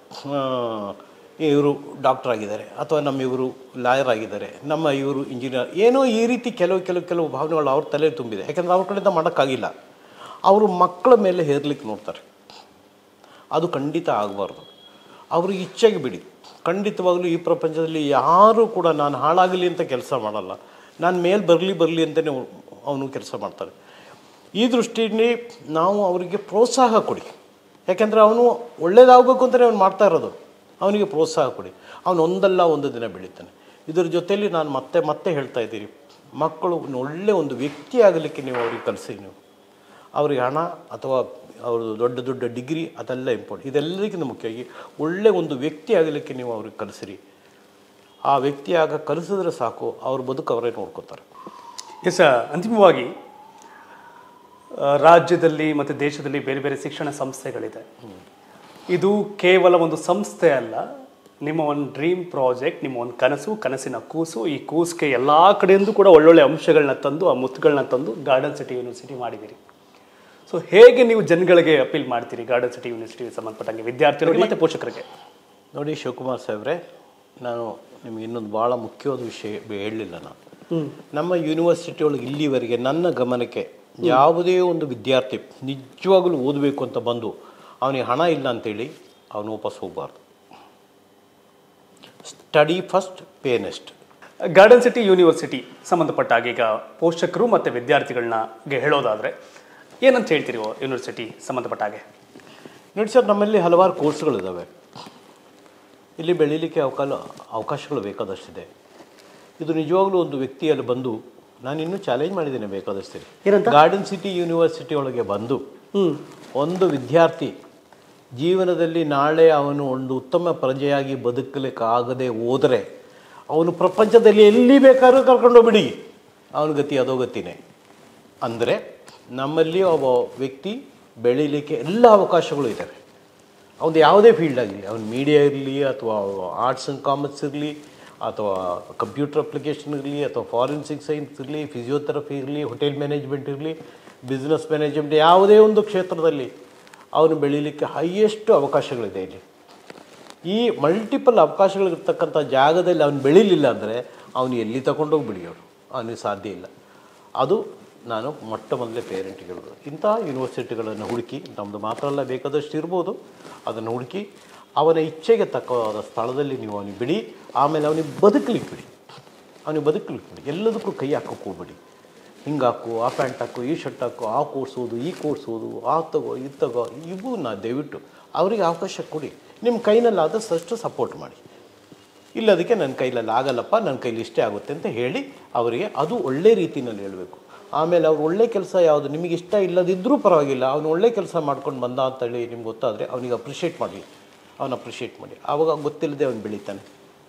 ಇವರು ಡಾಕ್ಟರ್ ಆಗಿದ್ದಾರೆ, ಅಥವಾ ನಮ್ಮ ಇವರು ಲಾಯರ್ ಆಗಿದ್ದಾರೆ, ನಮ್ಮ ಇವರು ಇಂಜಿನಿಯರ್, ಏನೋ ಈ ರೀತಿ ಕೆಲವು ಕೆಲವು ಕೆಲವು ಭಾವನೆಗಳು ಅವ್ರ ತಲೆ ತುಂಬಿದೆ. ಯಾಕೆಂದರೆ ಅವ್ರ ಕಡೆಯಿಂದ ಮಾಡೋಕ್ಕಾಗಿಲ್ಲ. ಅವರು ಮಕ್ಕಳ ಮೇಲೆ ಹೇರ್ಲಿಕ್ಕೆ ನೋಡ್ತಾರೆ. ಅದು ಖಂಡಿತ ಆಗಬಾರ್ದು. ಅವ್ರಿಗೆ ಇಚ್ಛೆಗೆ ಬಿಡಿ. ಖಂಡಿತವಾಗಲೂ ಈ ಪ್ರಪಂಚದಲ್ಲಿ ಯಾರೂ ಕೂಡ ನಾನು ಹಾಳಾಗಲಿ ಅಂತ ಕೆಲಸ ಮಾಡಲ್ಲ, ನಾನು ಮೇಲೆ ಬರಲಿ ಬರಲಿ ಅಂತಲೇ ಅವನು ಕೆಲಸ ಮಾಡ್ತಾರೆ. ಈ ದೃಷ್ಟಿಯಲ್ಲಿ ನಾವು ಅವರಿಗೆ ಪ್ರೋತ್ಸಾಹ ಕೊಡಿ. ಯಾಕೆಂದರೆ ಅವನು ಒಳ್ಳೇದಾಗಬೇಕು ಅಂತಲೇ ಅವ್ನು ಮಾಡ್ತಾ ಇರೋದು. ಅವನಿಗೆ ಪ್ರೋತ್ಸಾಹ ಕೊಡಿ, ಅವನು ಒಂದಲ್ಲ ಒಂದು ದಿನ ಬೆಳೀತಾನೆ. ಇದರ ಜೊತೆಯಲ್ಲಿ ನಾನು ಮತ್ತೆ ಮತ್ತೆ ಹೇಳ್ತಾ ಇದ್ದೀನಿ, ಮಕ್ಕಳು ಒಳ್ಳೆಯ ಒಂದು ವ್ಯಕ್ತಿ ಆಗಲಿಕ್ಕೆ ನೀವು ಅವ್ರಿಗೆ ಕಲಿಸಿ. ನೀವು ಅವ್ರಿಗೆ ಹಣ ಅಥವಾ ಅವ್ರದ್ದು ದೊಡ್ಡ ದೊಡ್ಡ ಡಿಗ್ರಿ ಅದೆಲ್ಲ ಇಂಪಾರ್ಟೆಂಟ್. ಇದೆಲ್ಲದಕ್ಕಿಂತ ಮುಖ್ಯವಾಗಿ ಒಳ್ಳೆಯ ಒಂದು ವ್ಯಕ್ತಿ ಆಗಲಿಕ್ಕೆ ನೀವು ಅವ್ರಿಗೆ ಕಲಿಸಿರಿ. ಆ ವ್ಯಕ್ತಿ ಆಗ ಕಲಿಸಿದ್ರೆ ಸಾಕು, ಅವ್ರ ಬದುಕು ಅವರೇ ನೋಡ್ಕೋತಾರೆ. ಎಸ್, ಅಂತಿಮವಾಗಿ ರಾಜ್ಯದಲ್ಲಿ ಮತ್ತು ದೇಶದಲ್ಲಿ ಬೇರೆ ಬೇರೆ ಶಿಕ್ಷಣ ಸಂಸ್ಥೆಗಳಿದೆ. ಇದು ಕೇವಲ ಒಂದು ಸಂಸ್ಥೆ ಅಲ್ಲ, ನಿಮ್ಮ ಒಂದು ಡ್ರೀಮ್ ಪ್ರಾಜೆಕ್ಟ್, ನಿಮ್ಮ ಒಂದು ಕನಸು, ಕನಸಿನ ಕೂಸು. ಈ ಕೂಸಿಗೆ ಎಲ್ಲ ಕಡೆಯಿಂದ ಕೂಡ ಒಳ್ಳೊಳ್ಳೆ ಅಂಶಗಳನ್ನ ತಂದು, ಆ ಮುತ್ತುಗಳನ್ನ ತಂದು ಗಾರ್ಡನ್ ಸಿಟಿ ಯೂನಿವರ್ಸಿಟಿ ಮಾಡಿದ್ದೀರಿ. ಸೊ ಹೇಗೆ ನೀವು ಜನಗಳಿಗೆ ಅಪೀಲ್ ಮಾಡ್ತೀರಿ ಗಾರ್ಡನ್ ಸಿಟಿ ಯೂನಿವರ್ಸಿಟಿಗೆ ಸಂಬಂಧಪಟ್ಟಂಗೆ, ವಿದ್ಯಾರ್ಥಿಗಳಿಗೆ ಮತ್ತು ಪೋಷಕರಿಗೆ? ನೋಡಿ ಶಿವಕುಮಾರ್ ಸಾಹೇಬ್ರೆ, ನಾನು ನಿಮ್ಗೆ ಇನ್ನೊಂದು ಭಾಳ ಮುಖ್ಯವಾದ ವಿಷಯ ಹೇಳಲಿಲ್ಲ. ನಾನು ನಮ್ಮ ಯೂನಿವರ್ಸಿಟಿ ಒಳಗೆ ಇಲ್ಲಿವರೆಗೆ ನನ್ನ ಗಮನಕ್ಕೆ ಯಾವುದೇ ಒಂದು ವಿದ್ಯಾರ್ಥಿ ನಿಜವಾಗಲೂ ಓದಬೇಕು ಅಂತ ಬಂದು ಅವನಿಗೆ ಹಣ ಇಲ್ಲ ಅಂತೇಳಿ ಅವನು ವಾಪಸ್ ಹೋಗಬಾರ್ದು. Study first, pay next. Garden city university ಸಂಬಂಧಪಟ್ಟಾಗ ಈಗ ಪೋಷಕರು ಮತ್ತು ವಿದ್ಯಾರ್ಥಿಗಳನ್ನ ಹೇಳೋದಾದರೆ ಏನಂತ ಹೇಳ್ತೀರಿ ಯೂನಿವರ್ಸಿಟಿ ಸಂಬಂಧಪಟ್ಟಾಗೆ? ನೋಡಿ ಸರ್, ನಮ್ಮಲ್ಲಿ ಹಲವಾರು ಕೋರ್ಸ್ಗಳಿದ್ದಾವೆ. ಇಲ್ಲಿ ಬೆಳೀಲಿಕ್ಕೆ ಅವಕಾಶ ಅವಕಾಶಗಳು ಬೇಕಾದಷ್ಟಿದೆ. ಇದು ನಿಜವಾಗ್ಲೂ ಒಂದು ವ್ಯಕ್ತಿಯಲ್ಲಿ ಬಂದು, ನಾನು ಇನ್ನೂ ಚಾಲೆಂಜ್ ಮಾಡಿದ್ದೇನೆ ಬೇಕಾದಷ್ಟಿದೆ. ಗಾರ್ಡನ್ ಸಿಟಿ ಯೂನಿವರ್ಸಿಟಿ ಒಳಗೆ ಬಂದು ಒಂದು ವಿದ್ಯಾರ್ಥಿ ಜೀವನದಲ್ಲಿ ನಾಳೆ ಅವನು ಒಂದು ಉತ್ತಮ ಪ್ರಜೆಯಾಗಿ ಬದುಕಲಿಕ್ಕಾಗದೆ ಹೋದರೆ ಅವನು ಪ್ರಪಂಚದಲ್ಲಿ ಎಲ್ಲಿ ಬೇಕಾದ್ರೂ ಕರ್ಕೊಂಡೋಗ್ಬಿಡಿ, ಅವನ ಗತಿ ಅದೋ ಗತಿನೇ. ಅಂದರೆ ನಮ್ಮಲ್ಲಿ ಒಬ್ಬ ವ್ಯಕ್ತಿ ಬೆಳೀಲಿಕ್ಕೆ ಎಲ್ಲ ಅವಕಾಶಗಳು ಇದ್ದಾವೆ. ಅವನು ಯಾವುದೇ ಫೀಲ್ಡ್ ಆಗಲಿ, ಅವನು ಮೀಡಿಯಾ ಇರಲಿ ಅಥವಾ ಆರ್ಟ್ಸ್ ಆ್ಯಂಡ್ ಕಾಮರ್ಸ್ ಇರಲಿ ಅಥವಾ ಕಂಪ್ಯೂಟರ್ ಅಪ್ಲಿಕೇಶನ್ ಇರಲಿ ಅಥವಾ ಫಾರೆನ್ಸಿಕ್ ಸೈನ್ಸ್ ಇರಲಿ, ಫಿಸಿಯೋಥೆರಪಿ ಇರಲಿ, ಹೋಟೆಲ್ ಮ್ಯಾನೇಜ್ಮೆಂಟ್ ಇರಲಿ, ಬಿಸ್ನೆಸ್ ಮ್ಯಾನೇಜ್ಮೆಂಟ್, ಯಾವುದೇ ಒಂದು ಕ್ಷೇತ್ರದಲ್ಲಿ ಅವನು ಬೆಳೀಲಿಕ್ಕೆ ಹೈಯೆಸ್ಟ್ ಅವಕಾಶಗಳಿದೆ. ಇಲ್ಲಿ ಈ ಮಲ್ಟಿಪಲ್ ಅವಕಾಶಗಳಿರ್ತಕ್ಕಂಥ ಜಾಗದಲ್ಲಿ ಅವನು ಬೆಳೀಲಿಲ್ಲ ಅಂದರೆ ಅವನು ಎಲ್ಲಿ ತಗೊಂಡೋಗ್ಬಿಡಿ, ಅವರು ಅವನಿಗೆ ಸಾಧ್ಯ ಇಲ್ಲ. ಅದು ನಾನು ಮೊಟ್ಟ ಮೊದಲೇ ಪೇರೆಂಟ್ಗೆ ಹೇಳೋದು, ಇಂಥ ಯೂನಿವರ್ಸಿಟಿಗಳನ್ನು ಹುಡುಕಿ, ನಮ್ಮದು ಮಾತ್ರ ಅಲ್ಲ ಬೇಕಾದಷ್ಟು ಇರ್ಬೋದು, ಅದನ್ನು ಹುಡುಕಿ ಅವನ ಇಚ್ಛೆಗೆ ತಕ್ಕವಾದ ಸ್ಥಳದಲ್ಲಿ ನೀವು ಅವನಿಗೆ ಬಿಡಿ. ಆಮೇಲೆ ಅವನಿಗೆ ಬದುಕಲಿಕ್ಕೆ ಬಿಡಿ, ಅವನಿಗೆ ಬದುಕಲಿಕ್ಕೆ ಬಿಡಿ. ಎಲ್ಲದಕ್ಕೂ ಕೈ ಹಾಕೋಕೆ ಹೋಗ್ಬಿಡಿ. ಹಿಂಗೆ ಹಾಕು, ಆ ಪ್ಯಾಂಟ್ ಹಾಕು, ಈ ಶರ್ಟ್ ಹಾಕು, ಆ ಕೋರ್ಸ್ ಓದು, ಈ ಕೋರ್ಸ್ ಓದು, ಆ ತಗೋ, ಇದು ತಗೋ, ಇವು ನಾ ದಯವಿಟ್ಟು ಅವರಿಗೆ ಅವಕಾಶ ಕೊಡಿ. ನಿಮ್ಮ ಕೈನಲ್ಲಿ ಆದಷ್ಟು ಸಪೋರ್ಟ್ ಮಾಡಿ. ಇಲ್ಲ ಅದಕ್ಕೆ ನನ್ನ ಕೈಲಲ್ಲಿ ಆಗಲ್ಲಪ್ಪ, ನನ್ನ ಕೈಲಿ ಇಷ್ಟೇ ಆಗುತ್ತೆ ಅಂತ ಹೇಳಿ ಅವರಿಗೆ ಅದು ಒಳ್ಳೆ ರೀತಿಯಲ್ಲಿ ಹೇಳಬೇಕು. ಆಮೇಲೆ ಅವ್ರು ಒಳ್ಳೆ ಕೆಲಸ ಯಾವುದು ನಿಮಗೆ ಇಷ್ಟ ಇಲ್ಲದಿದ್ದರೂ ಪರವಾಗಿಲ್ಲ, ಅವನು ಒಳ್ಳೆ ಕೆಲಸ ಮಾಡ್ಕೊಂಡು ಬಂದ ಅಂತೇಳಿ ನಿಮ್ಗೆ ಗೊತ್ತಾದರೆ ಅವನಿಗೆ ಅಪ್ರಿಷಿಯೇಟ್ ಮಾಡಿ, ಅವನು ಅಪ್ರಿಷಿಯೇಟ್ ಮಾಡಿ. ಆವಾಗ ಗೊತ್ತಿಲ್ಲದೆ ಅವನು ಬೆಳೀತಾನೆ.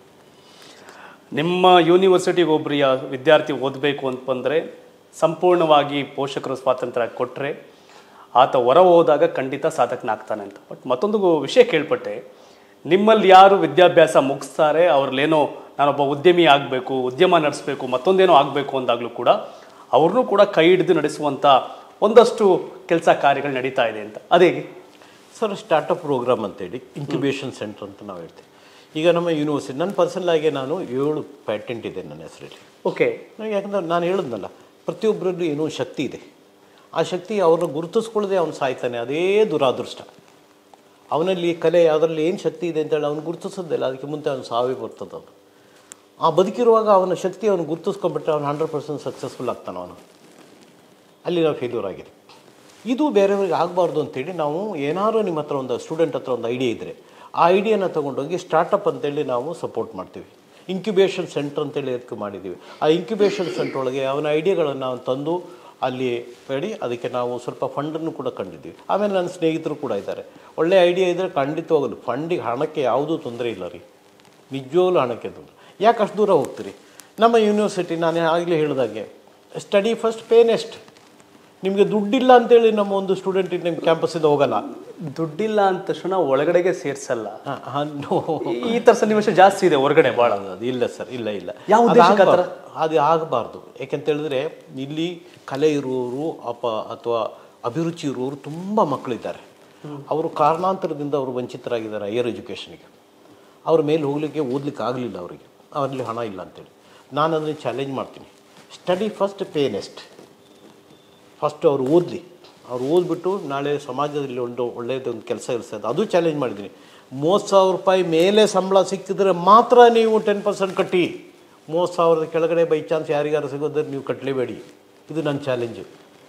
ನಿಮ್ಮ ಯೂನಿವರ್ಸಿಟಿಗೆ ಒಬ್ಬರು ಯಾ ವಿದ್ಯಾರ್ಥಿ ಓದಬೇಕು ಅಂತ ಬಂದರೆ ಸಂಪೂರ್ಣವಾಗಿ ಪೋಷಕರು ಸ್ವಾತಂತ್ರ್ಯ ಕೊಟ್ಟರೆ ಆತ ಹೊರ ಹೋದಾಗ ಖಂಡಿತ ಸಾಧಕನಾಗ್ತಾನೆ ಅಂತ. ಬಟ್ ಮತ್ತೊಂದು ವಿಷಯ ಕೇಳ್ಪಟ್ಟೆ, ನಿಮ್ಮಲ್ಲಿ ಯಾರು ವಿದ್ಯಾಭ್ಯಾಸ ಮುಗಿಸ್ತಾರೆ ಅವ್ರಲ್ಲೇನೋ ನಾನೊಬ್ಬ ಉದ್ಯಮಿ ಆಗಬೇಕು, ಉದ್ಯಮ ನಡೆಸಬೇಕು, ಮತ್ತೊಂದೇನೋ ಆಗಬೇಕು ಅಂದಾಗಲೂ ಕೂಡ ಅವ್ರನ್ನೂ ಕೂಡ ಕೈ ಹಿಡಿದು ನಡೆಸುವಂಥ ಒಂದಷ್ಟು ಕೆಲಸ ಕಾರ್ಯಗಳು ನಡೀತಾ ಇದೆ ಅಂತ. ಅದೇಗೆ ಸರ್? ಸ್ಟಾರ್ಟಪ್ ಪ್ರೋಗ್ರಾಮ್ ಅಂತೇಳಿ ಇನ್ಕ್ಯುಬೇಷನ್ ಸೆಂಟರ್ ಅಂತ ನಾವು ಹೇಳ್ತೀವಿ. ಈಗ ನಮ್ಮ ಯೂನಿವರ್ಸಿಟಿ, ನನ್ನ ಪರ್ಸನಲಾಗಿ ನಾನು ಏಳು ಪ್ಯಾಟೆಂಟ್ ಇದೆ ನನ್ನ ಹೆಸರಲ್ಲಿ. ಓಕೆ. ಯಾಕಂದ್ರೆ ನಾನು ಹೇಳಿದ್ನಲ್ಲ, ಪ್ರತಿಯೊಬ್ಬರಲ್ಲೂ ಏನೋ ಶಕ್ತಿ ಇದೆ. ಆ ಶಕ್ತಿ ಅವ್ರನ್ನ ಗುರುತಿಸ್ಕೊಳ್ಳದೆ ಅವನು ಸಾಯ್ತಾನೆ, ಅದೇ ದುರಾದೃಷ್ಟ. ಅವನಲ್ಲಿ ಕಲೆ ಅದರಲ್ಲಿ ಏನು ಶಕ್ತಿ ಇದೆ ಅಂತೇಳಿ ಅವ್ನು ಗುರುತಿಸೋದಿಲ್ಲ, ಅದಕ್ಕೆ ಮುಂದೆ ಅವನು ಸಾವೇ ಬರ್ತದೆ. ಅವನು ಆ ಬದುಕಿರುವಾಗ ಅವನ ಶಕ್ತಿ ಅವನು ಗುರುತಿಸ್ಕೊಂಡ್ಬಿಟ್ರೆ ಅವನು ಹಂಡ್ರೆಡ್ ಪರ್ಸೆಂಟ್ ಸಕ್ಸಸ್ಫುಲ್ ಆಗ್ತಾನೆ. ಅವನು ಅಲ್ಲಿ ನಾವು ಫೇಲ್ಯೂರ್ ಆಗಿದೆ. ಇದು ಬೇರೆಯವ್ರಿಗೆ ಆಗಬಾರ್ದು ಅಂತೇಳಿ ನಾವು ಏನಾದರೂ ನಿಮ್ಮ ಹತ್ರ ಒಂದು ಸ್ಟೂಡೆಂಟ್ ಹತ್ರ ಒಂದು ಐಡಿಯಾ ಇದ್ದರೆ ಆ ಐಡಿಯಾನ ತೊಗೊಂಡೋಗಿ ಸ್ಟಾರ್ಟಪ್ ಅಂತೇಳಿ ನಾವು ಸಪೋರ್ಟ್ ಮಾಡ್ತೀವಿ. ಇನ್ಕ್ಯುಬೇಷನ್ ಸೆಂಟರ್ ಅಂತೇಳಿ ಅದಕ್ಕೆ ಮಾಡಿದ್ದೀವಿ. ಆ ಇನ್ಕ್ಯುಬೇಷನ್ ಸೆಂಟ್ರ್ ಒಳಗೆ ಅವನ ಐಡಿಯಾಗಳನ್ನು ನಾವು ತಂದು ಅಲ್ಲಿ ಬೇಡಿ ಅದಕ್ಕೆ ನಾವು ಸ್ವಲ್ಪ ಫಂಡನ್ನು ಕೂಡ ಕಂಡಿದ್ದೀವಿ. ಆಮೇಲೆ ನನ್ನ ಸ್ನೇಹಿತರು ಕೂಡ ಇದ್ದಾರೆ. ಒಳ್ಳೆಯ ಐಡಿಯಾ ಇದ್ದರೆ ಖಂಡಿತವಾಗಲು ಫಂಡಿಗೆ ಹಣಕ್ಕೆ ಯಾವುದೂ ತೊಂದರೆ ಇಲ್ಲ ರೀ, ನಿಜವಾಗ್ಲೂ ಹಣಕ್ಕೆ ತೊಂದರೆ. ಯಾಕೆ ಅಷ್ಟು ದೂರ ಹೋಗ್ತೀರಿ? ನಮ್ಮ ಯೂನಿವರ್ಸಿಟಿ ನಾನು ಆಗಲೇ ಹೇಳಿದಾಗೆ ಸ್ಟಡಿ ಫಸ್ಟ್, ಪೇ ನೆಕ್ಸ್ಟ್. ನಿಮಗೆ ದುಡ್ಡಿಲ್ಲ ಅಂತೇಳಿ ನಮ್ಮ ಒಂದು ಸ್ಟೂಡೆಂಟ್ ನಿಮ್ಮ ಕ್ಯಾಂಪಸ್ಸಿಂದ ಹೋಗಲ್ಲ. ದುಡ್ಡಿಲ್ಲ ಅಂದ ತಕ್ಷಣ ಒಳಗಡೆಗೆ ಸೇರಿಸಲ್ಲ. ಈ ಥರ ಸನ್ನಿವೇಶ ಜಾಸ್ತಿ ಇದೆ ಹೊರಗಡೆ ಭಾಳ. ಅದು ಇಲ್ಲ ಸರ್, ಇಲ್ಲ ಇಲ್ಲ, ಯಾವ ಅದು ಆಗಬಾರ್ದು. ಯಾಕೆಂತೇಳಿದ್ರೆ ಇಲ್ಲಿ ಕಲೆ ಇರುವವರು ಅಪ ಅಥವಾ ಅಭಿರುಚಿ ಇರುವವರು ತುಂಬ ಮಕ್ಕಳಿದ್ದಾರೆ. ಅವರು ಕಾರಣಾಂತರದಿಂದ ಅವರು ವಂಚಿತರಾಗಿದ್ದಾರೆ ಹೈಯರ್ ಎಜುಕೇಷನ್ಗೆ. ಅವ್ರ ಮೇಲೆ ಹೋಗಲಿಕ್ಕೆ ಓದಲಿಕ್ಕೆ ಆಗಲಿಲ್ಲ ಅವರಿಗೆ, ಅವರಲ್ಲಿ ಹಣ ಇಲ್ಲ ಅಂತೇಳಿ. ನಾನು ಅದನ್ನು ಚಾಲೆಂಜ್ ಮಾಡ್ತೀನಿ. Study first, pay next. First ಅವರು ಓದಲಿ, ಅವ್ರು ಓದ್ಬಿಟ್ಟು ನಾಳೆ ಸಮಾಜದಲ್ಲಿ ಒಂದು ಒಳ್ಳೆಯದೊಂದು ಕೆಲಸ ಇರ್ತದೆ, ಅದು ಚಾಲೆಂಜ್ ಮಾಡಿದ್ದೀನಿ. ಮೂವತ್ತು ಸಾವಿರ ರೂಪಾಯಿ ಮೇಲೆ ಸಂಬಳ ಸಿಕ್ಕಿದ್ರೆ ಮಾತ್ರ ನೀವು ಟೆನ್ ಪರ್ಸೆಂಟ್ ಕಟ್ಟಿ, ಮೂವತ್ತು ಸಾವಿರದ ಕೆಳಗಡೆ ಬೈ ಚಾನ್ಸ್ ಯಾರಿಗಾರು ಸಿಗೋದ್ರೆ ನೀವು ಕಟ್ಟಲೇಬೇಡಿ. ಇದು ನನ್ನ ಚಾಲೆಂಜು.